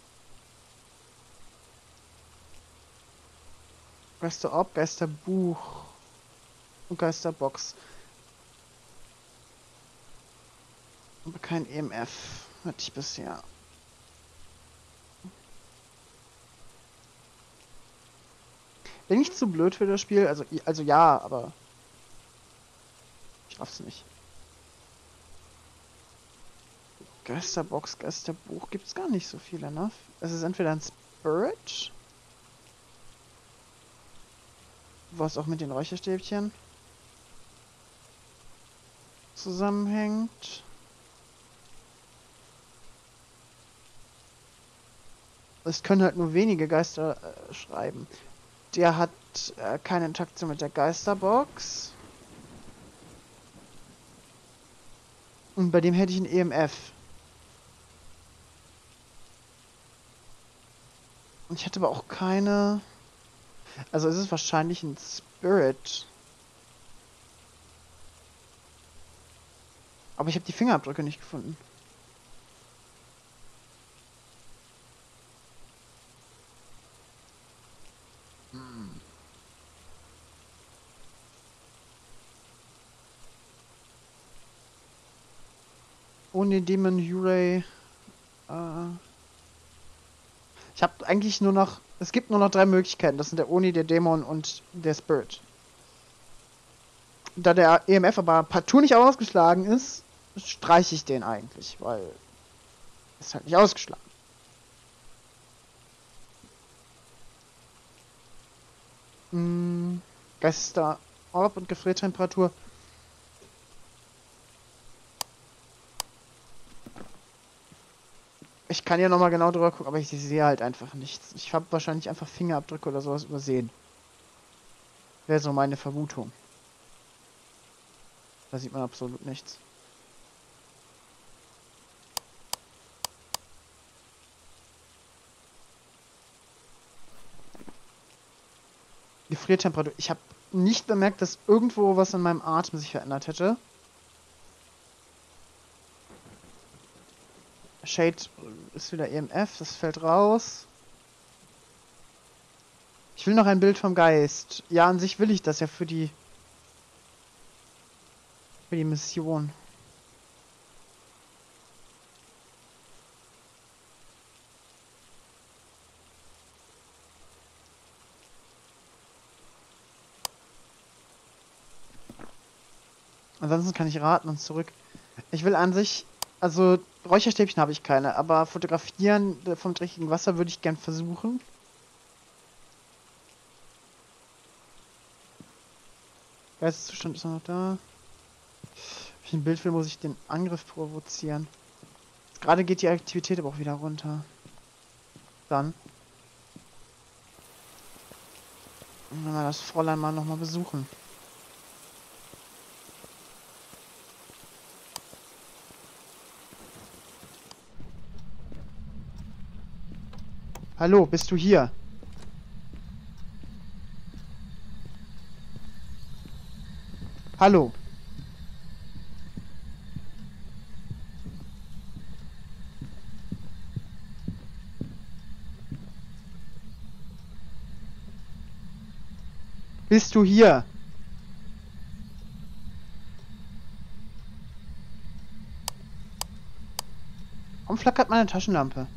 Geisterorb, Geisterbuch und Geisterbox. Aber kein EMF hatte ich bisher. Bin ich zu blöd für das Spiel? Also ja, aber ich raff's nicht. Geisterbox, Geisterbuch gibt's gar nicht so viele, ne? Es ist entweder ein Spirit, was auch mit den Räucherstäbchen zusammenhängt. Es können halt nur wenige Geister schreiben. Der hat keine Interaktion mit der Geisterbox. Und bei dem hätte ich ein EMF. Und ich hatte aber auch keine... Also ist es wahrscheinlich ein Spirit. Aber ich habe die Fingerabdrücke nicht gefunden. Hm. Ohne Demon Hurray. Ich habe eigentlich nur noch... Es gibt nur noch 3 Möglichkeiten. Das sind der Oni, der Dämon und der Spirit. Da der EMF aber partout nicht ausgeschlagen ist, streiche ich den eigentlich, weil... Ist halt nicht ausgeschlagen. Geister, Orb und Gefriertemperatur. Ich kann ja nochmal genau drüber gucken, aber ich sehe halt einfach nichts. Ich habe wahrscheinlich einfach Fingerabdrücke oder sowas übersehen. Wäre so meine Vermutung. Da sieht man absolut nichts. Gefriertemperatur. Ich habe nicht bemerkt, dass irgendwo was in meinem Atem sich verändert hätte. Shade ist wieder EMF, das fällt raus. Ich will noch ein Bild vom Geist. Ja, an sich will ich das ja für die Mission. Ansonsten kann ich raten und zurück. Ich will an sich, also Räucherstäbchen habe ich keine, aber fotografieren vom dreckigen Wasser würde ich gern versuchen. Geisteszustand ist noch da. Wenn ich ein Bild will, muss ich den Angriff provozieren. Jetzt gerade geht die Aktivität aber auch wieder runter. Dann. Wenn wir das Fräulein mal nochmal besuchen. Hallo, bist du hier? Hallo. Bist du hier? Warum flackert meine Taschenlampe?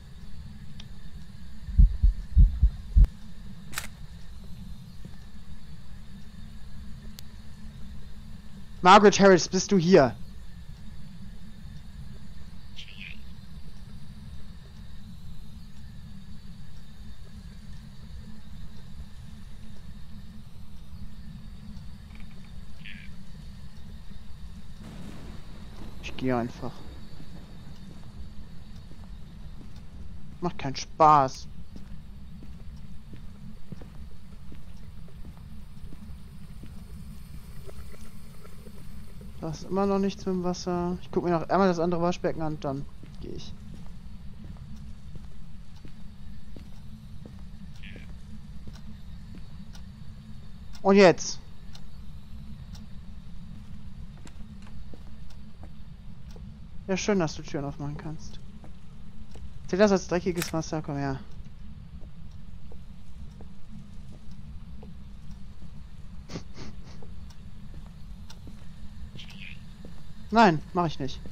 Margaret Harris, bist du hier? Ich gehe einfach. Macht keinen Spaß. Da ist immer noch nichts mit dem Wasser. Ich gucke mir noch einmal das andere Waschbecken an, dann gehe ich. Und jetzt? Ja, schön, dass du Türen aufmachen kannst. Zählt das als dreckiges Wasser? Komm her. Nein, mache ich nicht.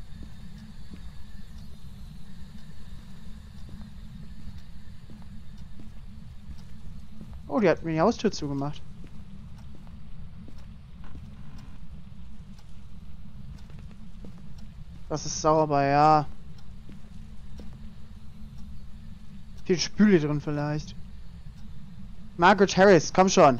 Oh, die hat mir die Haustür zugemacht. Das ist sauber, ja. Viel Spüle drin vielleicht. Margaret Harris, komm schon.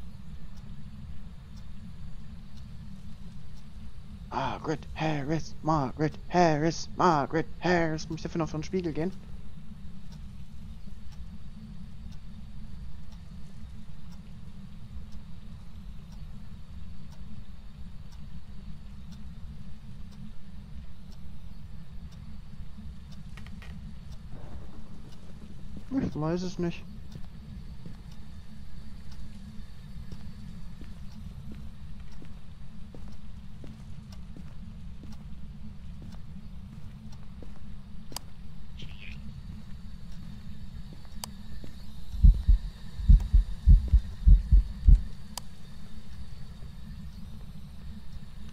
Margaret Harris, Margaret Harris, Margaret Harris. Muss ich dafür noch vor den Spiegel gehen? Ich weiß es nicht.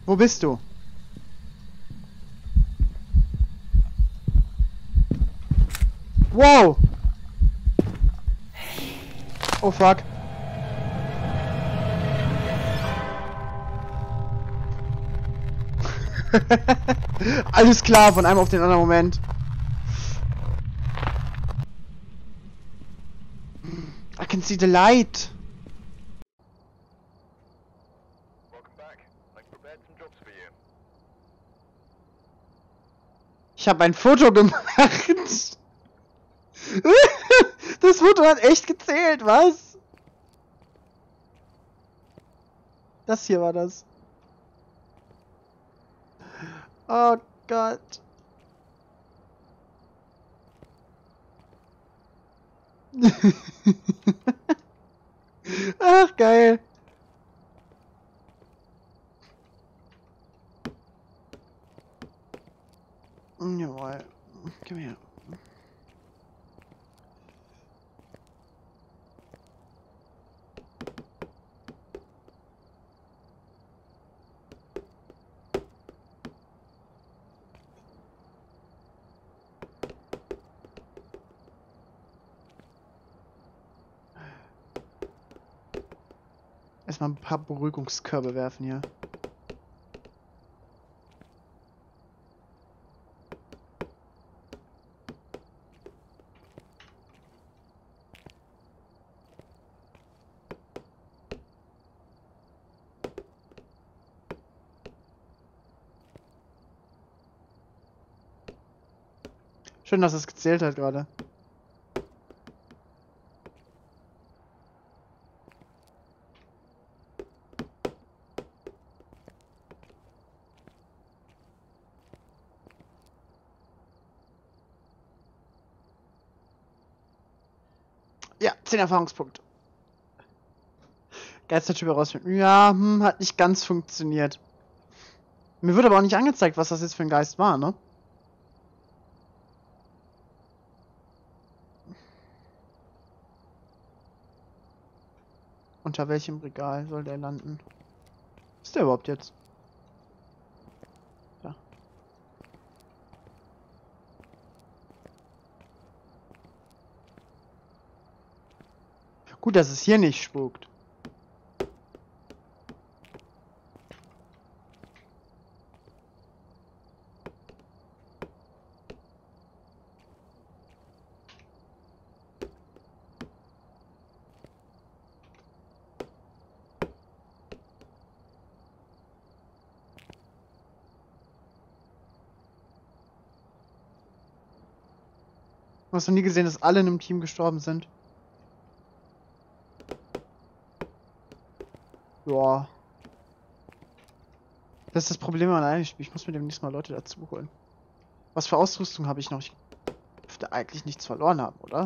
Wo bist du? Wow! Oh fuck. Alles klar, von einem auf den anderen Moment. I can see the light. Ich habe ein Foto gemacht. Das Foto hat echt gezählt, was? Das hier war das. Oh Gott. Ach, geil. Jawohl. Komm her. Erstmal ein paar Beruhigungskörbe werfen hier. Schön, dass es gezählt hat gerade. Ja, 10 Erfahrungspunkte. Geistertyp herausfinden. Ja, hat nicht ganz funktioniert. Mir wird aber auch nicht angezeigt, was das jetzt für ein Geist war, ne? Unter welchem Regal soll der landen? Was ist der überhaupt jetzt? Da. Gut, dass es hier nicht spukt. Du hast noch nie gesehen, dass alle in einem Team gestorben sind. Ja. Das ist das Problem an einem Spiel. Ich muss mir demnächst mal Leute dazu holen. Was für Ausrüstung habe ich noch? Ich dürfte eigentlich nichts verloren haben, oder?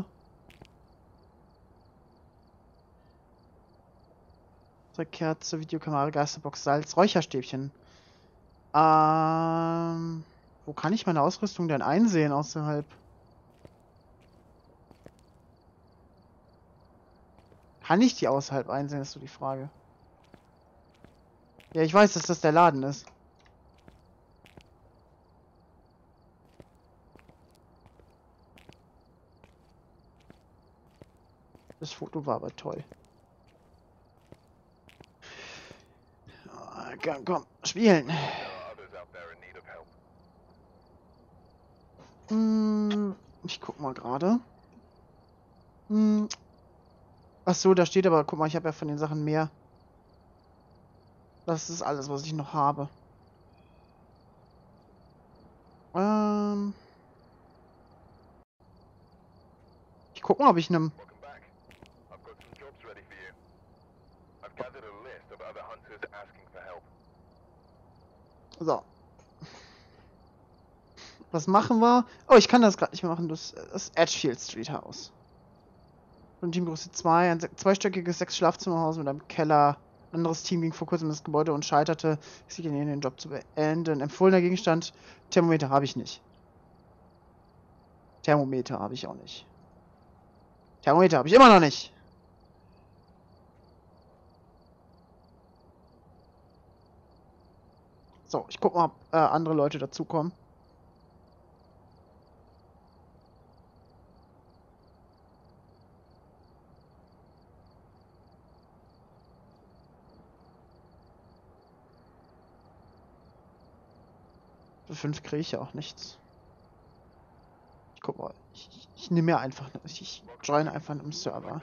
Kerze, Videokamera, Geisterbox, Salz, Räucherstäbchen. Wo kann ich meine Ausrüstung denn einsehen außerhalb? Kann ich die außerhalb einsehen, ist so die Frage. Ja, ich weiß, dass das der Laden ist. Das Foto war aber toll. Komm, komm, spielen. Ich guck mal gerade. Ach so, da steht aber, guck mal, ich habe ja von den Sachen mehr. Das ist alles, was ich noch habe. Ich guck mal, ob ich einem... So. Was machen wir? Oh, ich kann das gerade nicht mehr machen. Das Edgefield Street House. Und Teamgröße 2. Ein zweistöckiges 6-Schlafzimmerhaus mit einem Keller. Ein anderes Team ging vor kurzem in das Gebäude und scheiterte, sich in den Job zu beenden. Empfohlener Gegenstand. Thermometer habe ich nicht. Thermometer habe ich auch nicht. Thermometer habe ich immer noch nicht. So, ich guck mal, ob andere Leute dazukommen. Für 5 kriege ich ja auch nichts. Ich guck mal. Ich nehme mir einfach. Ich joine einfach einen Server.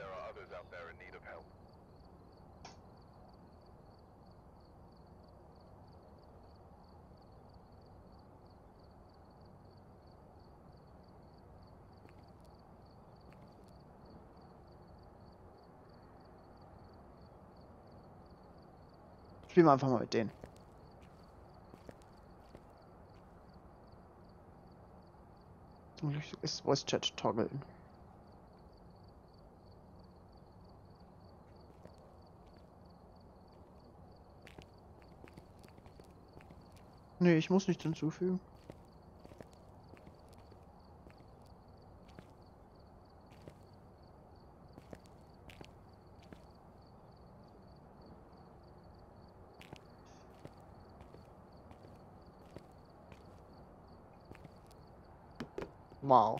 Spielen wir einfach mal mit denen. Zum Glück ist Voice Chat toggeln. Nee, ich muss nichts hinzufügen. Wow.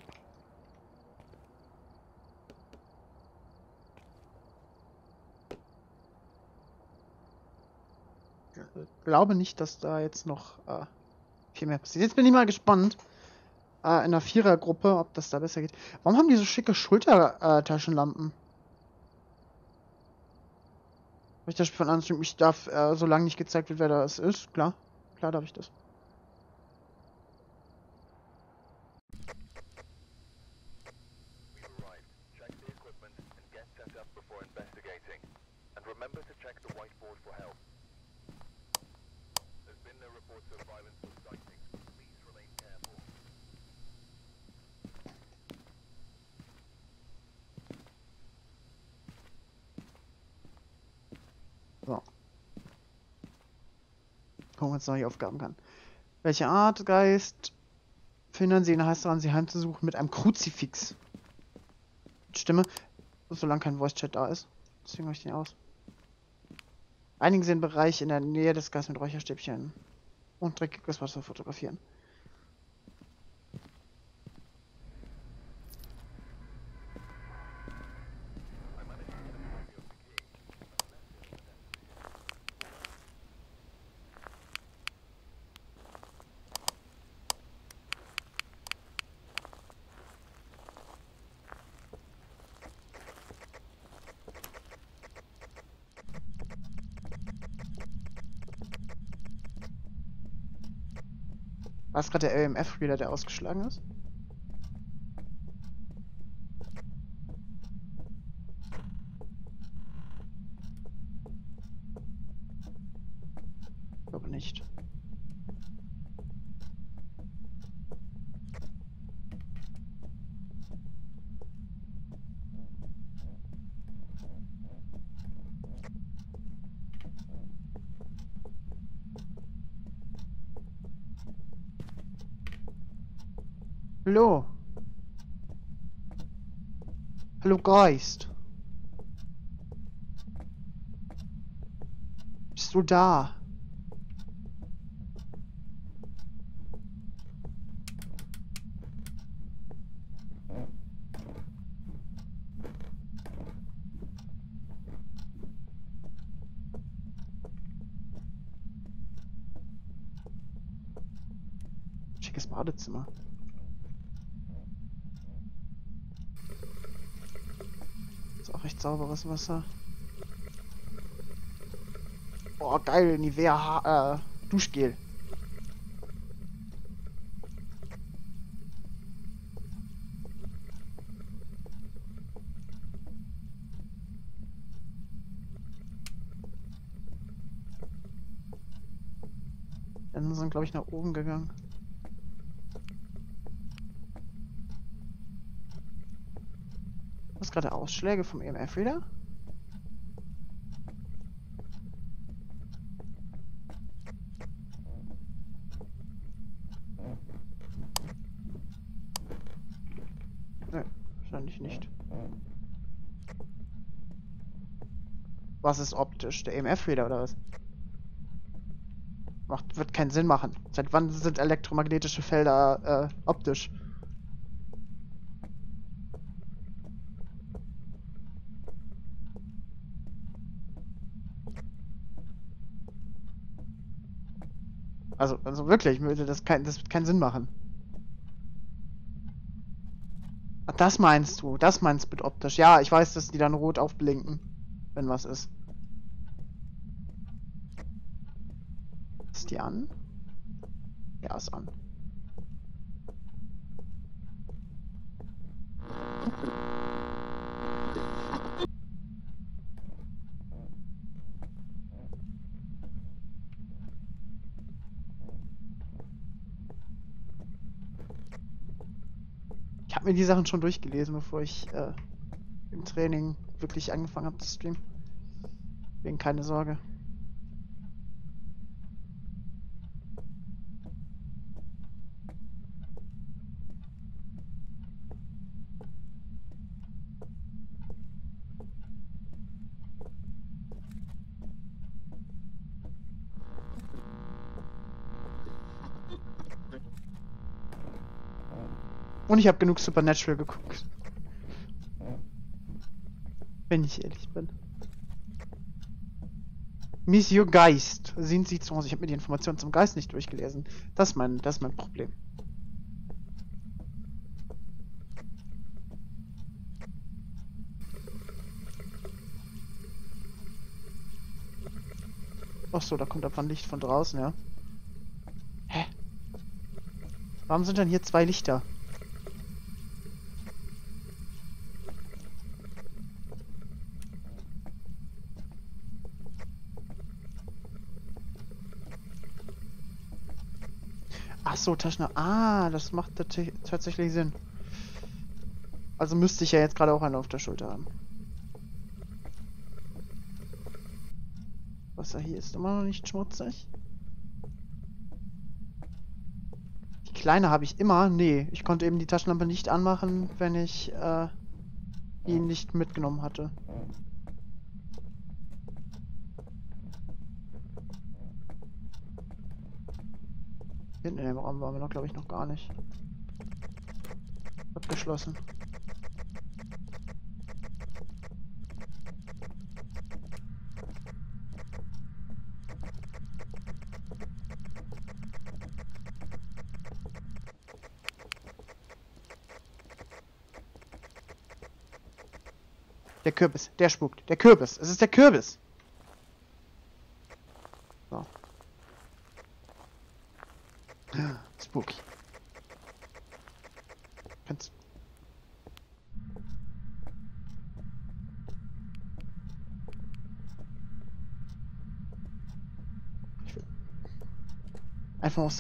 Ich glaube nicht, dass da jetzt noch viel mehr passiert. Jetzt bin ich mal gespannt. In der Vierergruppe, ob das da besser geht. Warum haben die so schicke Schultertaschenlampen? Weil ich das Spiel von anstrengen, ich darf, solange nicht gezeigt wird, wer das ist. Klar. Klar darf ich das. So. Gucken wir uns noch die Aufgaben kann. Welche Art Geist verhindern Sie in heiß daran, Sie heimzusuchen mit einem Kruzifix? Stimme, solange kein Voice-Chat da ist. Deswegen mache ich den aus. Einige sehen Bereich in der Nähe des Geistes mit Räucherstäbchen und dreckiges Wasser fotografieren. War es gerade der LMF-Reader, der ausgeschlagen ist? Ich glaube nicht. Hallo? Hallo Geist? Bist du da? Schickes Badezimmer. Ist auch recht sauberes Wasser. Oh, geil, Nivea Duschgel. Dann sind, glaube ich, nach oben gegangen. Was gerade Ausschläge vom EMF wieder? Nö, wahrscheinlich nicht. Was ist optisch? Der EMF-Reader oder was? Wird keinen Sinn machen. Seit wann sind elektromagnetische Felder optisch? Also wirklich, das wird keinen Sinn machen. Ach, das meinst du? Das meinst du mit optisch? Ja, ich weiß, dass die dann rot aufblinken, wenn was ist. Ist die an? Ja, ist an. Ich habe mir die Sachen schon durchgelesen, bevor ich im Training wirklich angefangen habe zu streamen. Deswegen keine Sorge. Und ich habe genug Supernatural geguckt. Wenn ich ehrlich bin. Monsieur Geist. Sind Sie zu Hause? Ich habe mir die Informationen zum Geist nicht durchgelesen. Das ist mein Problem. Ach so, da kommt einfach ein Licht von draußen, ja. Hä? Warum sind denn hier zwei Lichter? Ach so, Taschenlampe. Ah, das macht tatsächlich Sinn. Also müsste ich ja jetzt gerade auch eine auf der Schulter haben. Wasser hier ist immer noch nicht schmutzig. Die kleine habe ich immer. Nee, ich konnte eben die Taschenlampe nicht anmachen, wenn ich ihn nicht mitgenommen hatte. Hinten in dem Raum waren wir noch, glaube ich, noch gar nicht. Abgeschlossen. Der Kürbis, der spukt. Der Kürbis, es ist der Kürbis. So. Spooky. Kannst. Ich will einfach aus.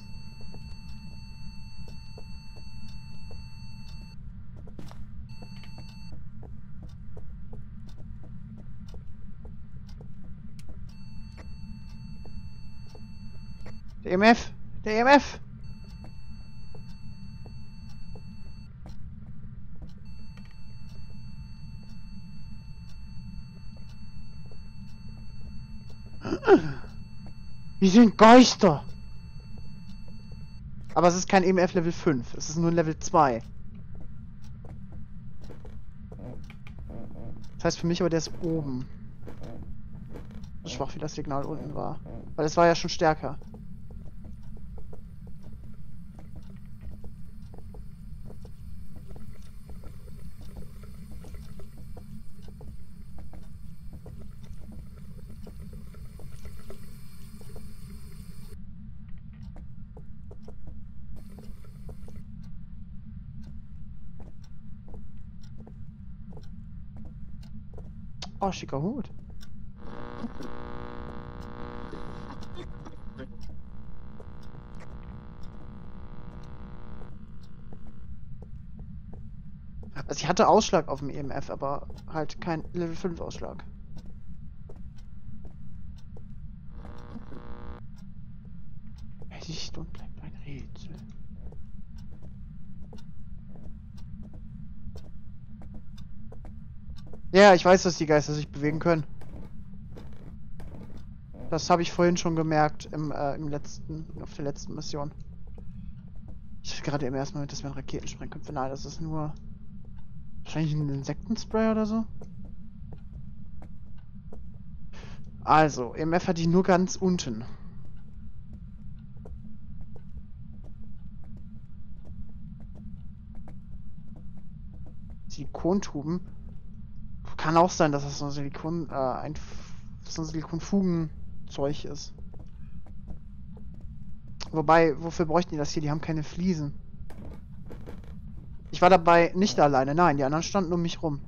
Der EMF! Der EMF! Wir sind Geister! Aber es ist kein EMF Level 5, es ist nur ein Level 2. Das heißt für mich aber, der ist oben. So schwach wie das Signal unten war. Weil es war ja schon stärker. Oh, schicker Hut. Also ich hatte Ausschlag auf dem EMF, aber halt kein Level 5 Ausschlag. Licht und bleibt ein Rätsel. Ja, ich weiß, dass die Geister sich bewegen können. Das habe ich vorhin schon gemerkt auf der letzten Mission. Ich dachte gerade im ersten Moment, das wären Raketensprengköpfe. Nein, das ist nur wahrscheinlich ein Insektenspray oder so. Also, EMF hatte ich nur ganz unten. Silikontuben. Kann auch sein, dass das so ein so ein Silikonfugenzeug ist. Wobei, wofür bräuchten die das hier? Die haben keine Fliesen. Ich war dabei nicht alleine. Nein, die anderen standen um mich rum.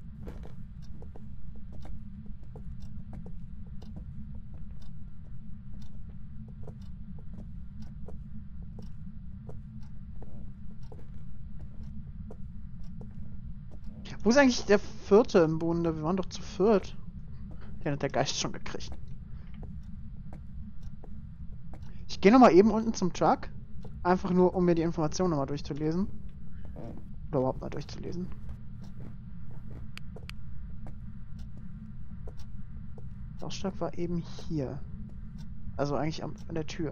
Wo ist eigentlich der vierte im Bunde? Wir waren doch zu viert. Den hat der Geist schon gekriegt. Ich gehe nochmal eben unten zum Truck. Einfach nur, um mir die Informationen nochmal durchzulesen. Oder überhaupt mal durchzulesen. Der Ausschlag war eben hier. Also eigentlich an der Tür.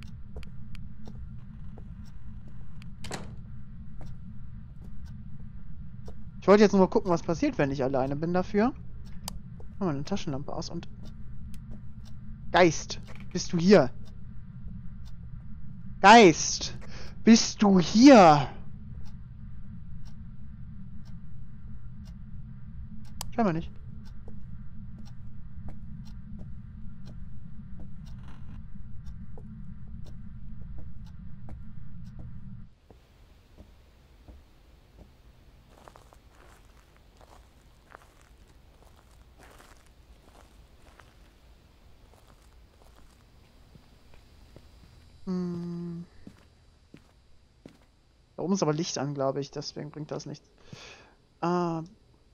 Ich wollte jetzt nur mal gucken, was passiert, wenn ich alleine bin dafür. Machen wir eine Taschenlampe aus und... Geist, bist du hier? Geist, bist du hier? Scheinbar nicht. Hm. Da oben ist aber Licht an, glaube ich. Deswegen bringt das nichts. Ah.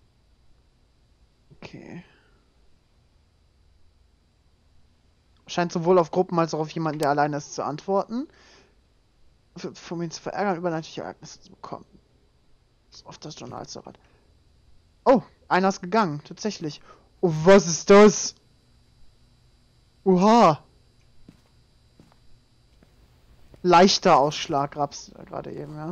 Okay. Scheint sowohl auf Gruppen als auch auf jemanden, der alleine ist, zu antworten. Um ihn zu verärgern, übernatürliche Ereignisse zu bekommen. Das ist oft das Journal zur Rat. Oh, einer ist gegangen. Tatsächlich. Oh, was ist das? Oha. Leichter Ausschlag gab's gerade eben, ja.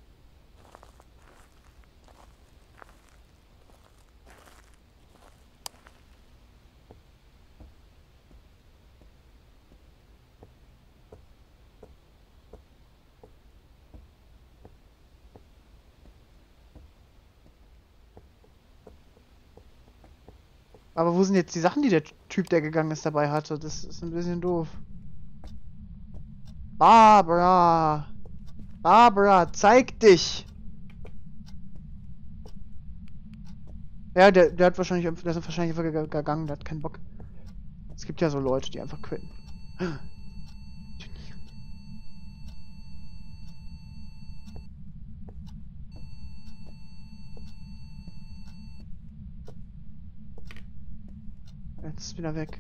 Aber wo sind jetzt die Sachen, die der Typ, der gegangen ist, dabei hatte? Das ist ein bisschen doof. Barbara! Barbara, zeig dich! Ja, der hat wahrscheinlich, der ist wahrscheinlich einfach gegangen, der hat keinen Bock. Es gibt ja so Leute, die einfach quitten. Jetzt ist es wieder weg.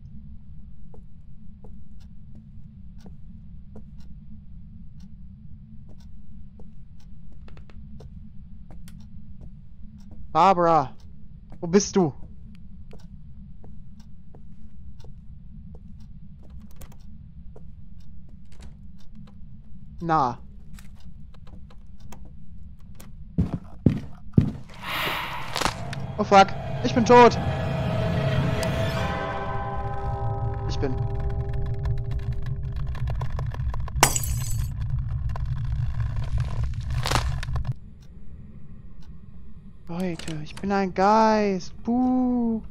Barbara, wo bist du? Na. Oh fuck, ich bin tot. Ich bin. Leute, ich bin ein Geist. Buh.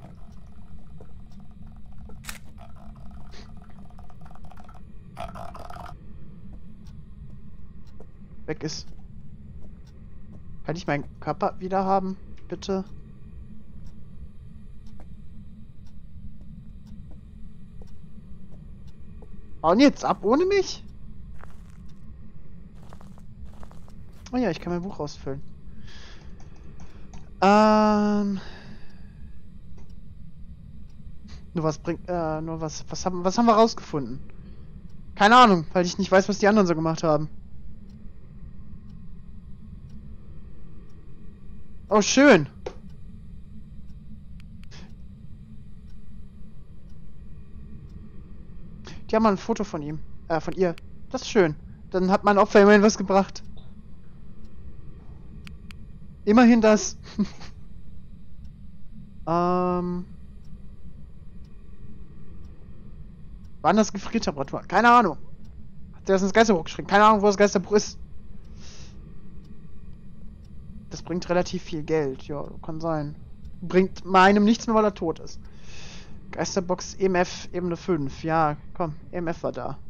Weg ist. Kann ich meinen Körper wieder haben? Bitte? Hauen jetzt ab ohne mich? Oh ja, ich kann mein Buch ausfüllen. Nur was bringt, was haben wir rausgefunden? Keine Ahnung, weil ich nicht weiß, was die anderen so gemacht haben. Oh, schön. Die haben mal ein Foto von ihm. Von ihr. Das ist schön. Dann hat mein Opfer immerhin was gebracht. Immerhin das. Waren das Gefriertemperaturen? Keine Ahnung. Hat der das ins Geisterbuch geschrieben? Keine Ahnung, wo das Geisterbuch ist. Das bringt relativ viel Geld. Ja, kann sein. Bringt meinem nichts mehr, weil er tot ist. Geisterbox EMF Ebene 5. Ja, komm, EMF war da.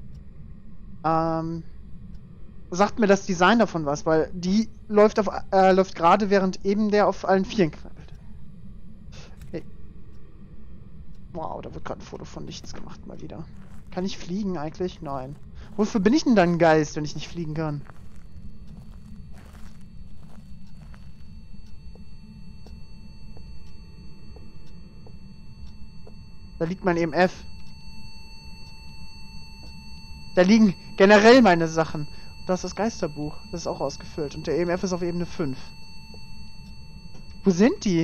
Sagt mir das Design davon was, weil die läuft gerade, während eben der auf allen Vieren krabbelt. Hey. Wow, da wird gerade ein Foto von nichts gemacht, mal wieder. Kann ich fliegen eigentlich? Nein. Wofür bin ich denn dann ein Geist, wenn ich nicht fliegen kann? Da liegt mein EMF. Da liegen generell meine Sachen. Da ist das Geisterbuch. Das ist auch ausgefüllt. Und der EMF ist auf Ebene 5. Wo sind die?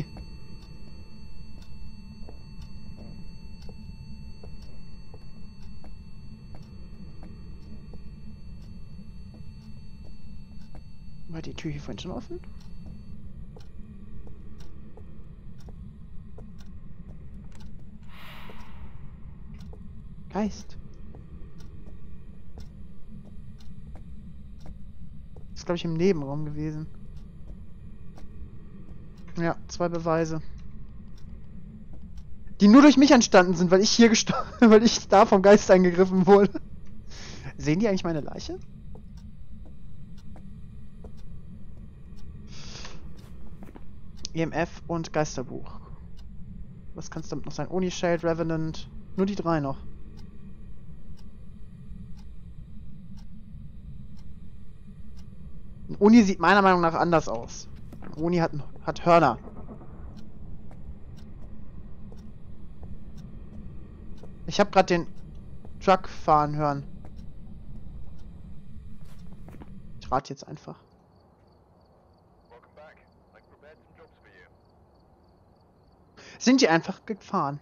War die Tür hier vorhin schon offen? Geist. Das ist, glaube ich, im Nebenraum gewesen. Ja, 2 Beweise. Die nur durch mich entstanden sind, weil ich hier weil ich da vom Geist eingegriffen wurde. Sehen die eigentlich meine Leiche? EMF und Geisterbuch. Was kann es damit noch sein? Oni-Shade, Revenant. Nur die 3 noch. Ein Oni sieht meiner Meinung nach anders aus. Ein Oni hat Hörner. Ich habe gerade den Truck fahren hören. Ich rate jetzt einfach. Sind die einfach gefahren?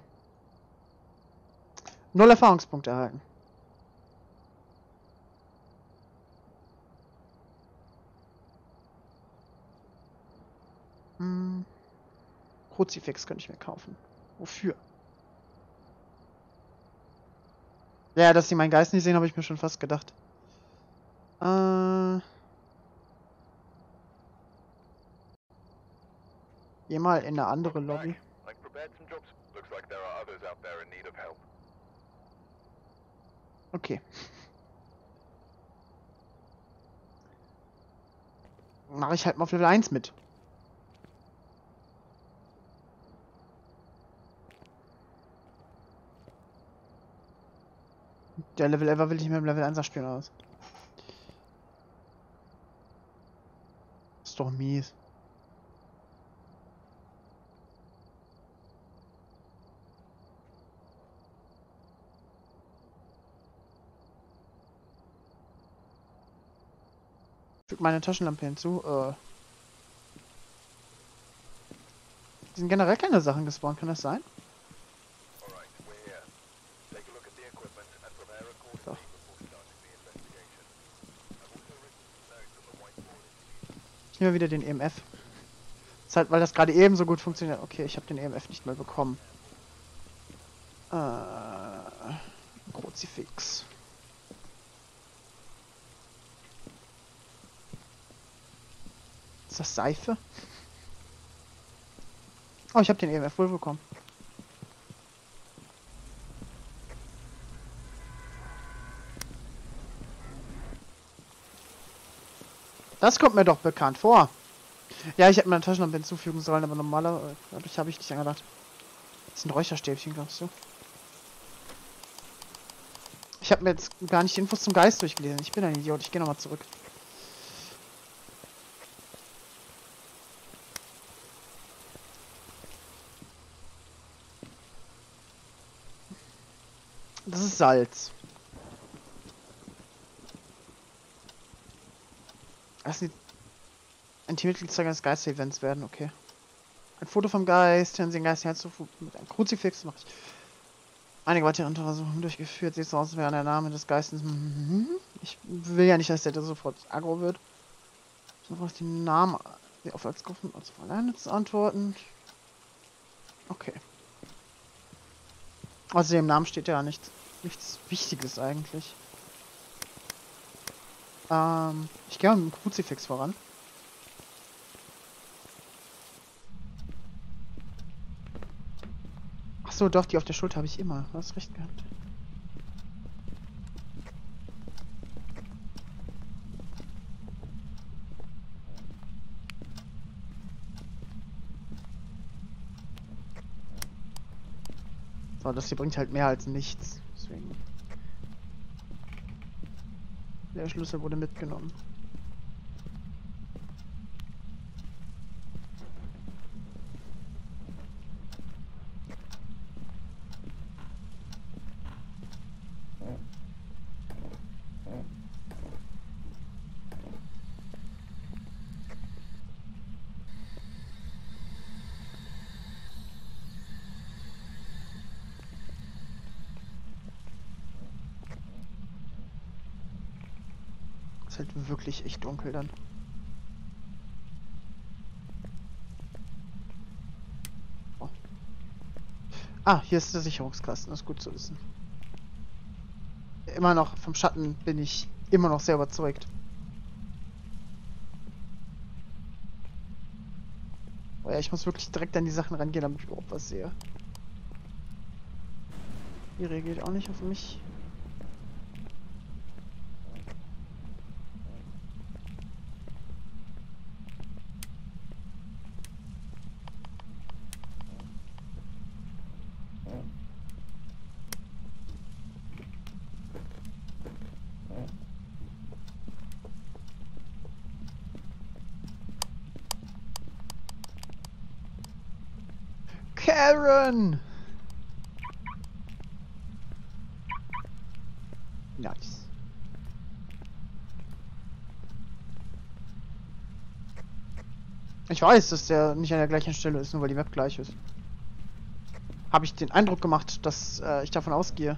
0 Erfahrungspunkte erhalten. Kruzifix könnte ich mir kaufen. Wofür? Ja, dass sie meinen Geist nicht sehen, habe ich mir schon fast gedacht. Geh mal in eine andere Lobby. Okay. Mache ich halt mal auf Level 1 mit. Der Level 11 will ich mit dem Level 1er spielen aus. Ist doch mies. Füg meine Taschenlampe hinzu. Die sind generell keine Sachen gespawnt, kann das sein? Doch. Ich nehme wieder den EMF. Das ist halt, weil das gerade eben so gut funktioniert. Okay, ich habe den EMF nicht mehr bekommen. Kruzifix. Ist das Seife? Oh, ich habe den EMF wohl bekommen. Das kommt mir doch bekannt vor. Ja, ich hätte meine Taschenlampe hinzufügen sollen, aber normaler dadurch habe ich nicht angedacht. Das sind Räucherstäbchen, glaubst du? Ich habe mir jetzt gar nicht die Infos zum Geist durchgelesen. Ich bin ein Idiot. Ich gehe nochmal zurück. Das ist Salz. Das sind ein Teammitgliedstag eines Geister-Events werden, okay. Ein Foto vom Geist, hören Sie den Geist herzufügen mit einem Kruzifix, mache ich. Einige weitere Untersuchungen durchgeführt. Sieht so aus, als wäre der Name des Geistes. Ich will ja nicht, dass der da sofort aggro wird. Sofort den Namen auf als Gruppen und alleine zu antworten. Okay. Also im Namen steht ja nichts Wichtiges eigentlich. Ich gehe mal mit dem Kruzifix voran. Ach so, doch, die auf der Schulter habe ich immer. Du hast recht gehabt. So, das hier bringt halt mehr als nichts. Deswegen. Der Schlüssel wurde mitgenommen. Ist halt wirklich echt dunkel dann. Oh. Ah, hier ist der Sicherungskasten, das ist gut zu wissen. Immer noch vom Schatten bin ich immer noch sehr überzeugt. Oh ja, ich muss wirklich direkt an die Sachen rangehen, damit ich überhaupt was sehe. Die reagiert auch nicht auf mich. Karen! Nice. Ich weiß, dass der nicht an der gleichen Stelle ist, nur weil die Map gleich ist. Habe ich den Eindruck gemacht, dass ich davon ausgehe.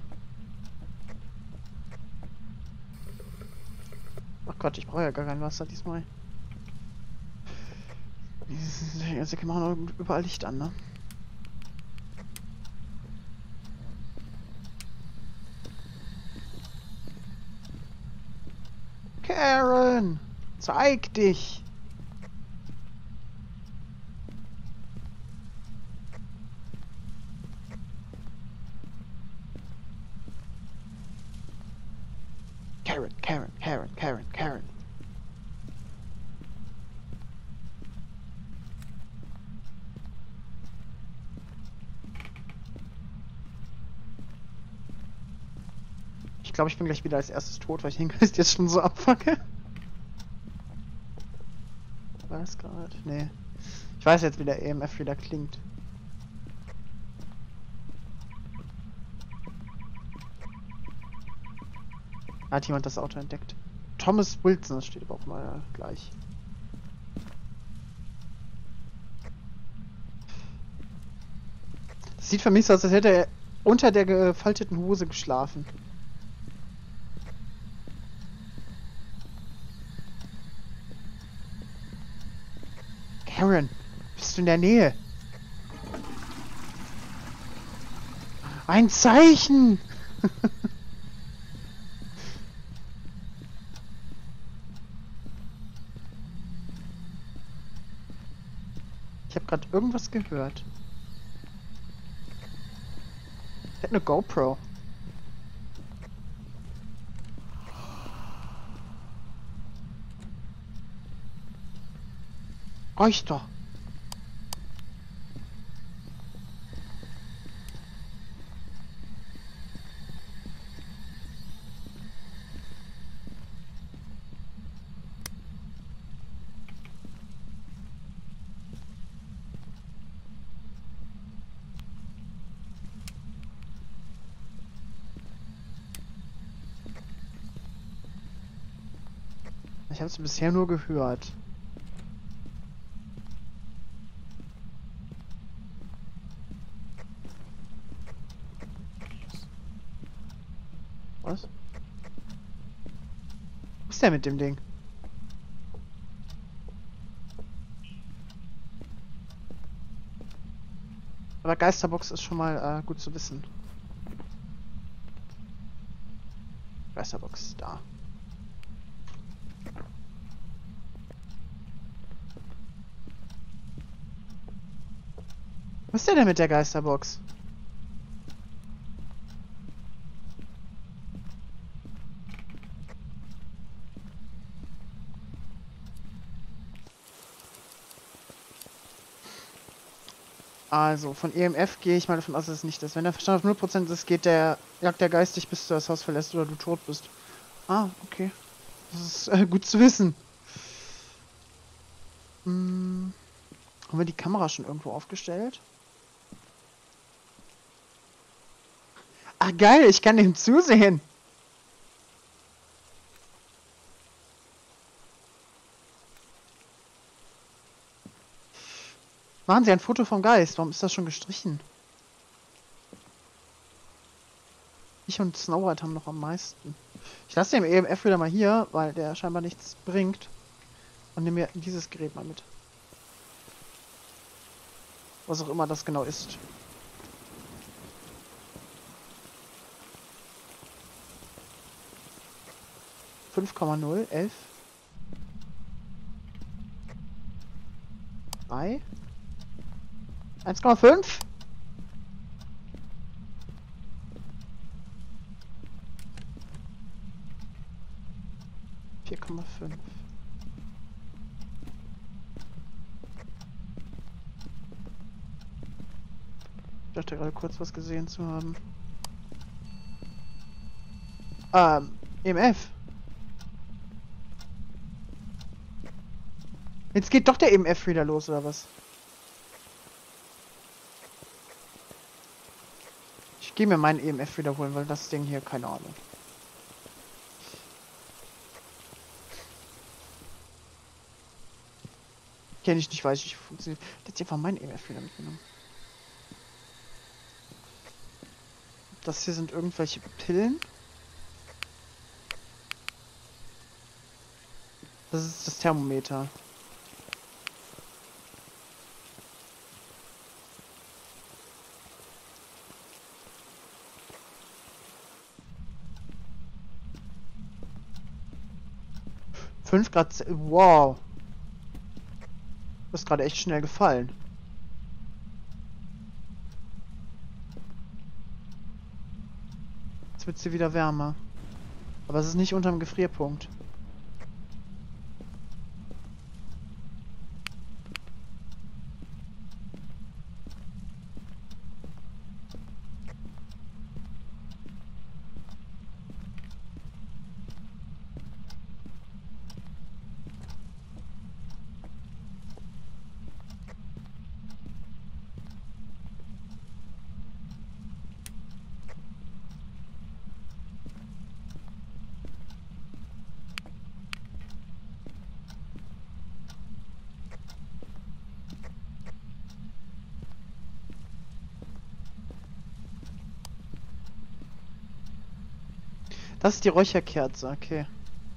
Ach Gott, ich brauche ja gar kein Wasser diesmal. Sie machen überall Licht an, ne? Karen! Zeig dich! Karen, Karen, Karen, Karen, Karen. Ich glaube, ich bin gleich wieder als erstes tot, weil ich den Geist jetzt schon so abfacke. War das gerade? Nee. Ich weiß jetzt, wie der EMF wieder klingt. Hat jemand das Auto entdeckt? Thomas Wilson, das steht aber auch mal gleich. Das sieht für mich so aus, als hätte er unter der gefalteten Hose geschlafen. Karen, bist du in der Nähe? Ein Zeichen! Ich habe gerade irgendwas gehört. Ich hätte eine GoPro. Euch doch. Ich habe es bisher nur gehört. ist der mit dem Ding? Aber Geisterbox ist schon mal gut zu wissen. Geisterbox, da. Was ist der denn mit der Geisterbox? Also, von EMF gehe ich mal davon aus, dass es nicht ist. Wenn der Verstand auf 0% ist, jagt der Geist dich, bis du das Haus verlässt oder du tot bist. Ah, okay. Das ist gut zu wissen. Haben wir die Kamera schon irgendwo aufgestellt? Ah, geil, ich kann dem zusehen. Machen Sie ein Foto vom Geist. Warum ist das schon gestrichen? Ich und Snow White haben noch am meisten. Ich lasse den EMF wieder mal hier, weil der scheinbar nichts bringt. Und nehme mir dieses Gerät mal mit. Was auch immer das genau ist. (5,0) 11 3 1,5 4,5 Ich dachte gerade kurz was gesehen zu haben. EMF. Jetzt geht doch der EMF wieder los, oder was? Ich gehe mir meinen EMF wiederholen, weil das Ding hier, keine Ahnung. Kenne ich nicht, weiß ich, wie funktioniert. Der hat einfach meinen EMF wieder mitgenommen. Das hier sind irgendwelche Pillen. Das ist das Thermometer. (5 Grad). Wow. Du bist gerade echt schnell gefallen. Jetzt wird sie wieder wärmer. Aber es ist nicht unterm Gefrierpunkt. Das ist die Räucherkerze, okay.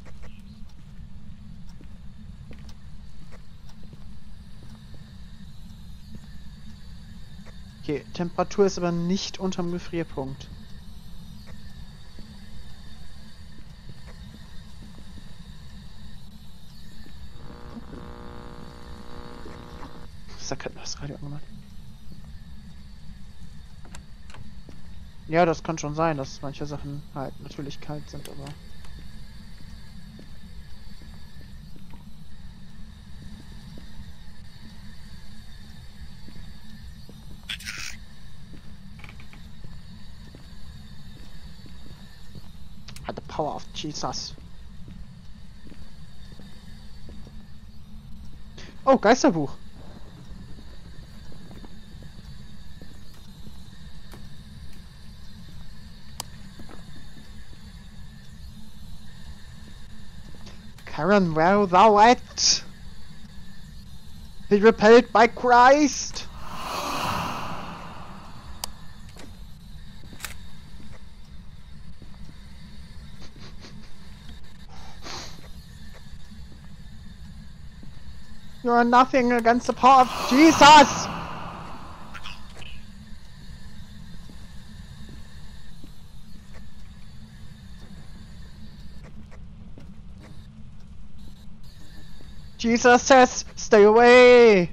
Okay, Temperatur ist aber nicht unterm Gefrierpunkt. Sag halt das Radio angemacht. Ja, das kann schon sein, dass manche Sachen halt natürlich kalt sind, aber... The power of Jesus. Oh, Geisterbuch. Karen, where thou art? Be repelled by Christ. You're nothing against the power of Jesus! Jesus says, stay away!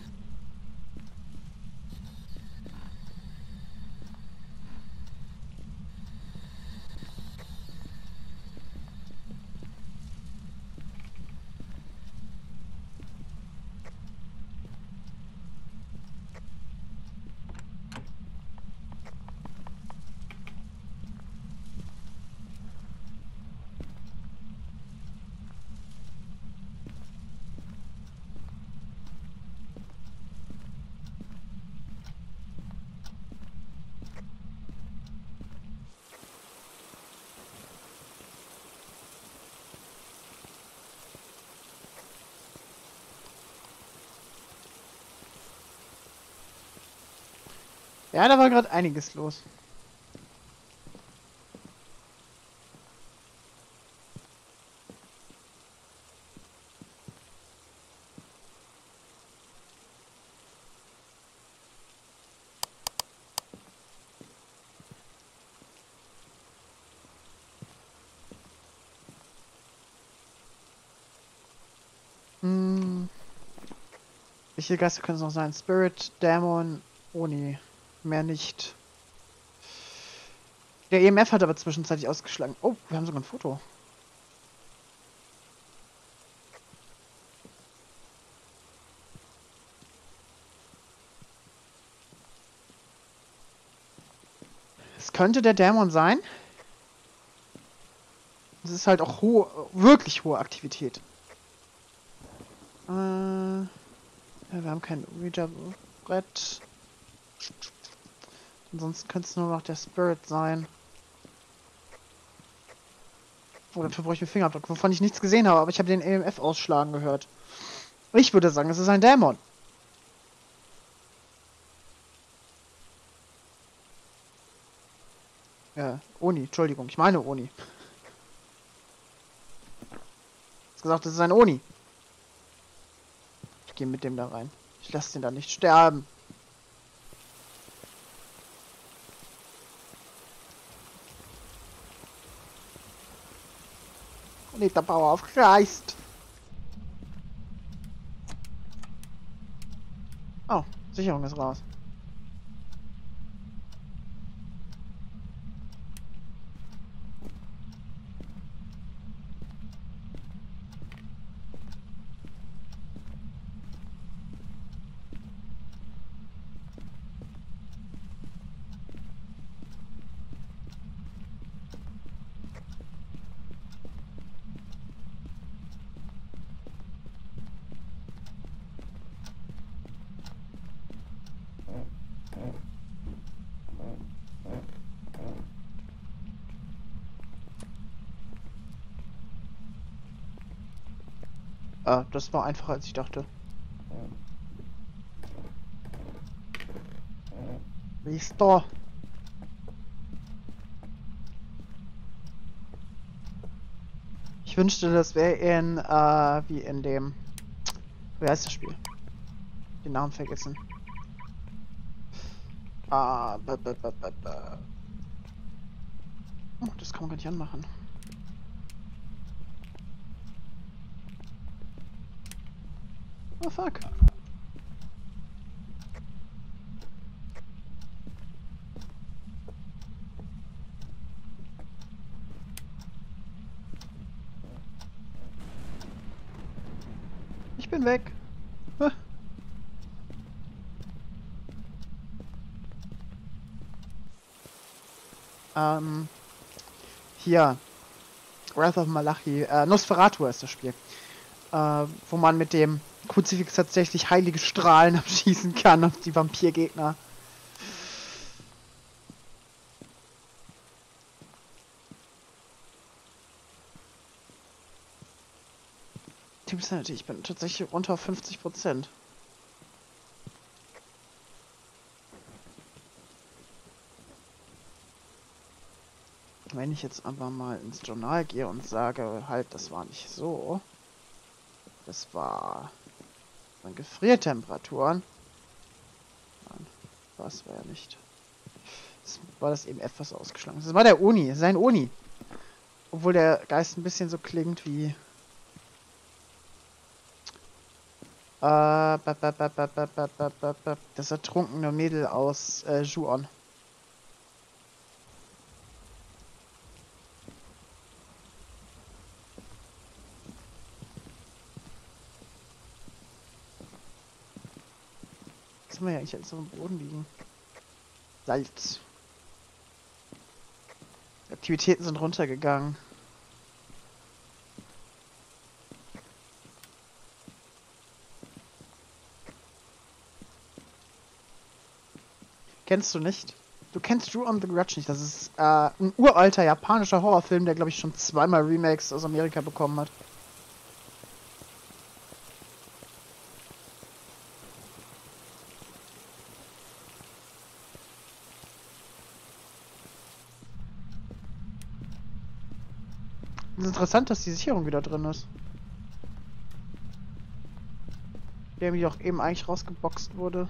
Ja, da war gerade einiges los. Hm. Welche Geister können es noch sein? Spirit, Dämon, Oni. Mehr nicht. Der EMF hat aber zwischenzeitlich ausgeschlagen. Oh, wir haben sogar ein Foto. Es könnte der Dämon sein. Es ist halt auch hohe, wirklich hohe Aktivität. Ja, wir haben kein Ouija-Brett. Ansonsten könnte es nur noch der Spirit sein. Oh, dafür brauche ich einen Fingerabdruck, wovon ich nichts gesehen habe, aber ich habe den EMF ausschlagen gehört. Ich würde sagen, es ist ein Dämon. Ja, Oni, Entschuldigung, ich meine Oni. Ich gesagt, es ist ein Oni. Ich gehe mit dem da rein. Ich lasse den da nicht sterben. Need the power of Christ. Oh, Sicherung ist raus. Das war einfacher als ich dachte. Restore. Ich wünschte, das wäre in, wie in dem... Wie heißt das Spiel? Den Namen vergessen. Oh, das kann man gar nicht anmachen. Oh fuck. Ich bin weg. Huh. Hier. Wrath of Malachi. Nosferatu ist das Spiel. Wo man mit dem Kruzifix tatsächlich heilige Strahlen abschießen kann auf die Vampirgegner. Team Sanity, ich bin tatsächlich unter 50%. Wenn ich jetzt aber mal ins Journal gehe und sage, halt, das war nicht so. Das war Von Gefriertemperaturen. Nein, das war ja nicht. Das war das eben etwas ausgeschlagen. Das war der Oni, sein Oni. Obwohl der Geist ein bisschen so klingt wie... das ertrunkene Mädel aus Ju-On. Was haben wir ja eigentlich alles auf dem Boden liegen? Salz. Aktivitäten sind runtergegangen. Kennst du nicht? Du kennst Ju-On the Grudge nicht. Das ist ein uralter japanischer Horrorfilm, der glaube ich schon zweimal Remakes aus Amerika bekommen hat. Es ist interessant, dass die Sicherung wieder drin ist. Der mir auch eben eigentlich rausgeboxt wurde.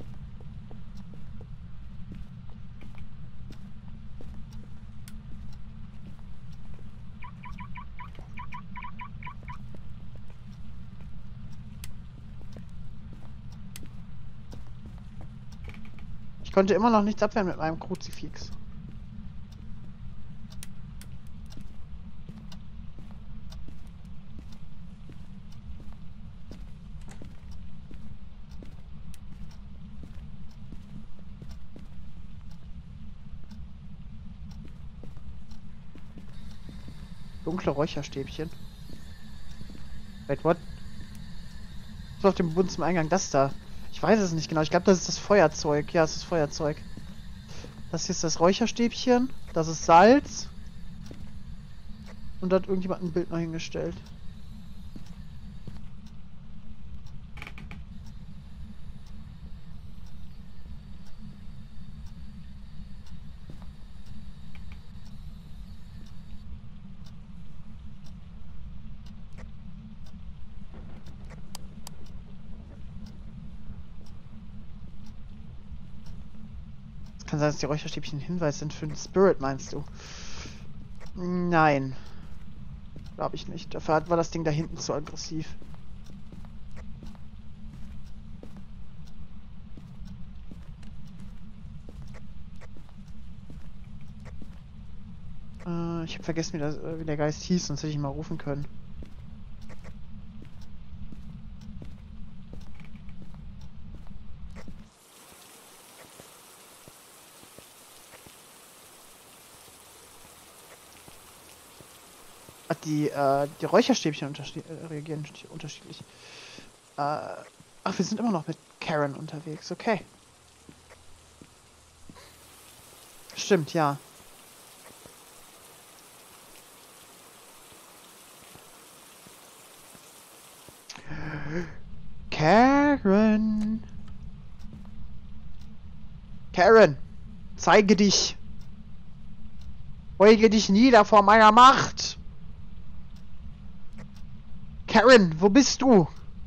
Ich konnte immer noch nichts abwehren mit meinem Kruzifix. Dunkle Räucherstäbchen. Wait, what? Was ist auf dem Boden zum Eingang? Das da. Ich weiß es nicht genau. Ich glaube, das ist das Feuerzeug. Ja, es ist Feuerzeug. Das hier ist das Räucherstäbchen. Das ist Salz. Und da hat irgendjemand ein Bild noch hingestellt. Kann sein, dass die Räucherstäbchen ein Hinweis sind für den Spirit, meinst du? Nein. Glaube ich nicht. Dafür war das Ding da hinten zu aggressiv. Ich habe vergessen, wie der Geist hieß, sonst hätte ich ihn mal rufen können. Die Räucherstäbchen reagieren unterschiedlich. Ach, wir sind immer noch mit Karen unterwegs, okay. Stimmt, ja. Karen! Karen! Zeige dich! Beuge dich nieder vor meiner Macht! Karen, wo bist du?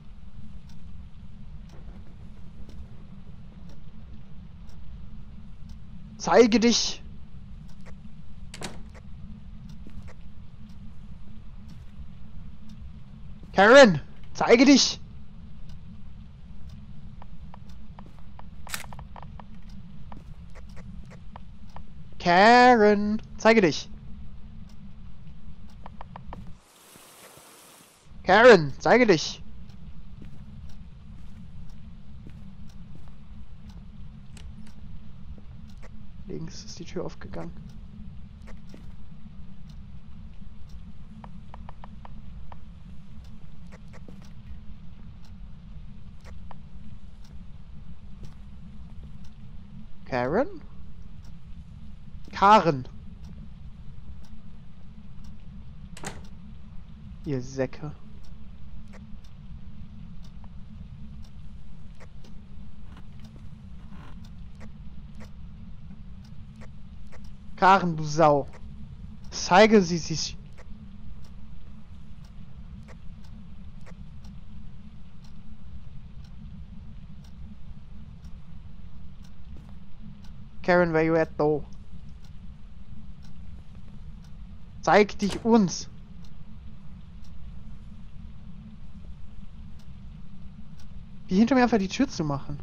Zeige dich! Karen, zeige dich! Karen, zeige dich! Karen, zeige dich! Links ist die Tür aufgegangen. Karen? Karen! Ihr Säcke. Karen, du Sau. Zeige sie sich. Karen, where you at though? Zeig dich uns! Wie hinter mir einfach die Tür zu machen.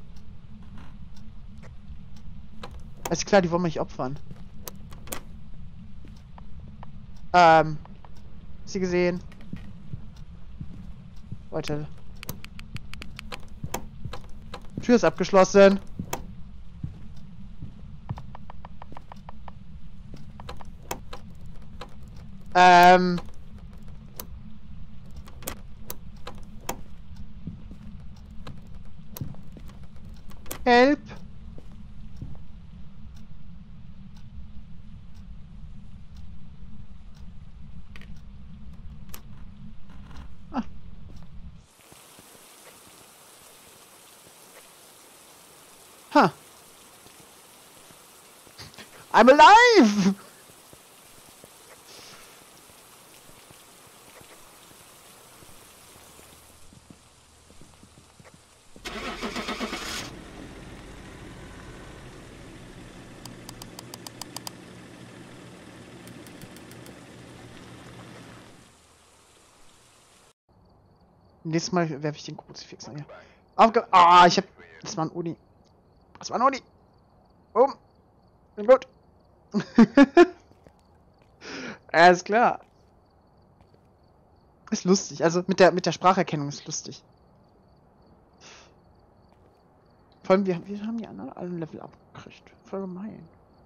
Ist klar, die wollen mich opfern. Sie gesehen? Leute. Tür ist abgeschlossen. Help. Ah. Huh. I'm alive! Nächstes Mal werfe ich den Kruzifix an hier. Ah, ich hab. Das war ein Uni. Das war ein Uni. Bin gut. Alles klar. Ist lustig. Also mit der Spracherkennung ist lustig. Vor allem, wir haben die anderen alle ein Level abgekriegt. Voll gemein.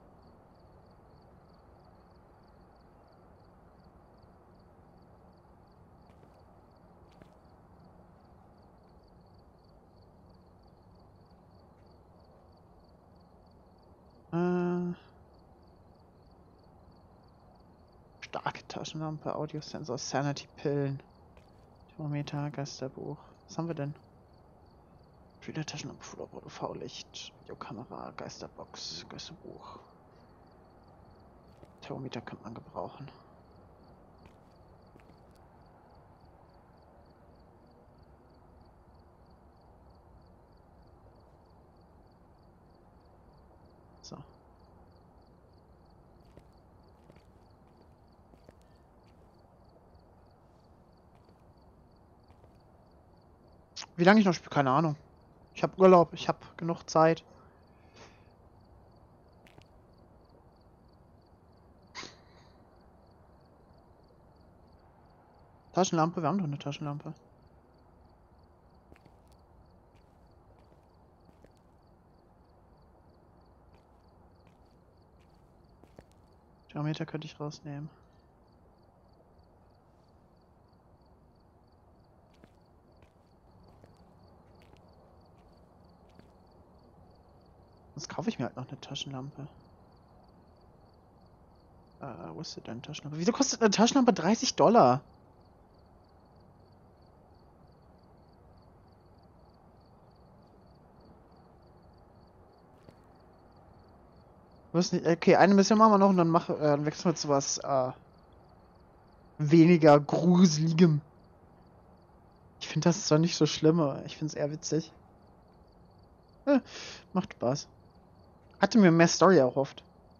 Starke Taschenlampe, Audiosensor, Sanity-Pillen, Thermometer, Geisterbuch. Was haben wir denn? Wieder Taschenlampe, Fullerbrot, UV-Licht, Videokamera, Geisterbox, Geisterbuch. Thermometer kann man gebrauchen. So. Wie lange ich noch spiele? Keine Ahnung. Ich habe Urlaub, ich habe genug Zeit. Taschenlampe, wir haben doch eine Taschenlampe. Thermometer könnte ich rausnehmen. Sonst kaufe ich mir halt noch eine Taschenlampe. Wo ist denn eine Taschenlampe? Wieso kostet eine Taschenlampe $30? Nicht, okay, eine Mission machen wir noch und dann wechseln wir zu was weniger Gruseligem. Ich finde das zwar nicht so schlimm, aber ich finde es eher witzig. Macht Spaß. Hatte mir mehr Story erhofft.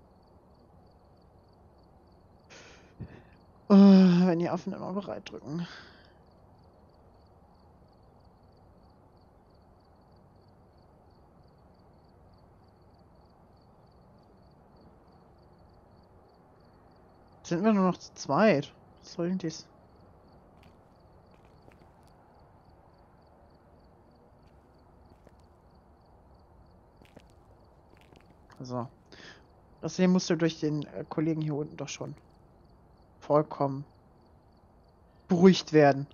Wenn die Affen immer bereit drücken. Sind wir nur noch zu zweit? Was soll denn dies? So. Außerdem musst du durch den Kollegen hier unten doch schon vollkommen beruhigt werden.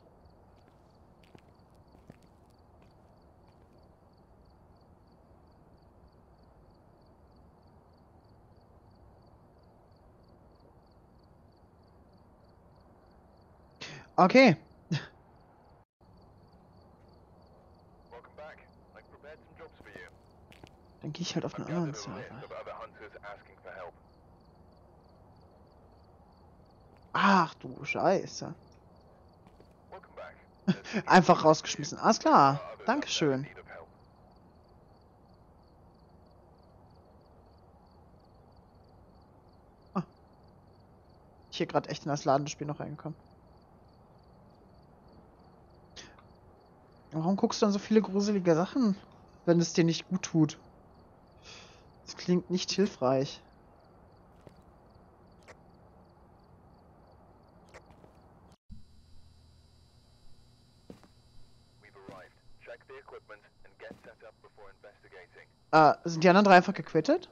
Okay. Dann gehe ich halt auf einen anderen Server. Ach du Scheiße. Einfach rausgeschmissen. Alles klar. Dankeschön. hier gerade echt in das Ladenspiel noch reingekommen. Warum guckst du dann so viele gruselige Sachen, wenn es dir nicht gut tut? Das klingt nicht hilfreich. Sind die anderen 3 einfach gequittet?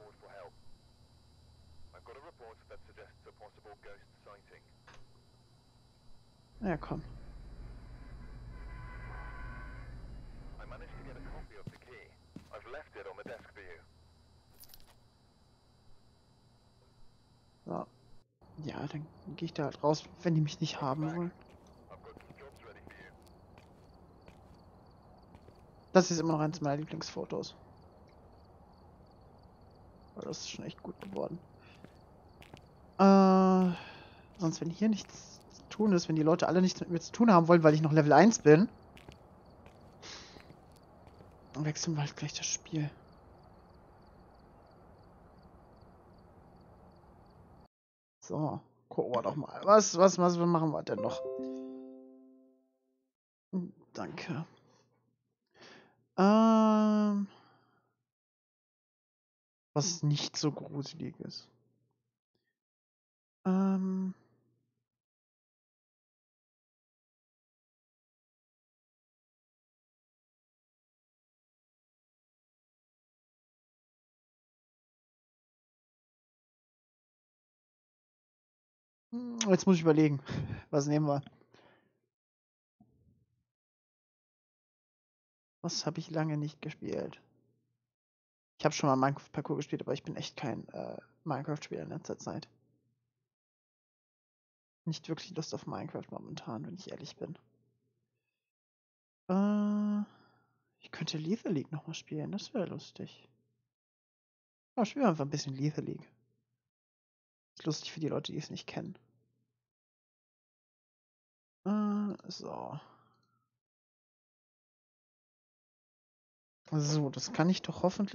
Ja, komm. So. Ja, dann gehe ich da halt raus, wenn die mich nicht haben wollen. Das ist immer noch eins meiner Lieblingsfotos. Aber das ist schon echt gut geworden. Sonst, wenn hier nichts zu tun ist, wenn die Leute alle nichts mit mir zu tun haben wollen, weil ich noch Level 1 bin, dann wechseln wir halt gleich das Spiel. So, gucken wir doch mal. Was machen wir denn noch? Danke. Was nicht so gruselig ist. Jetzt muss ich überlegen. Was nehmen wir? Was habe ich lange nicht gespielt? Ich habe schon mal Minecraft-Parcours gespielt, aber ich bin echt kein Minecraft-Spieler in letzter Zeit. Nicht wirklich Lust auf Minecraft momentan, wenn ich ehrlich bin. Ich könnte Lethal League nochmal spielen, das wäre lustig. Aber spielen wir einfach ein bisschen Lethal League. Ist lustig für die Leute, die es nicht kennen. So. So, das kann ich doch hoffentlich.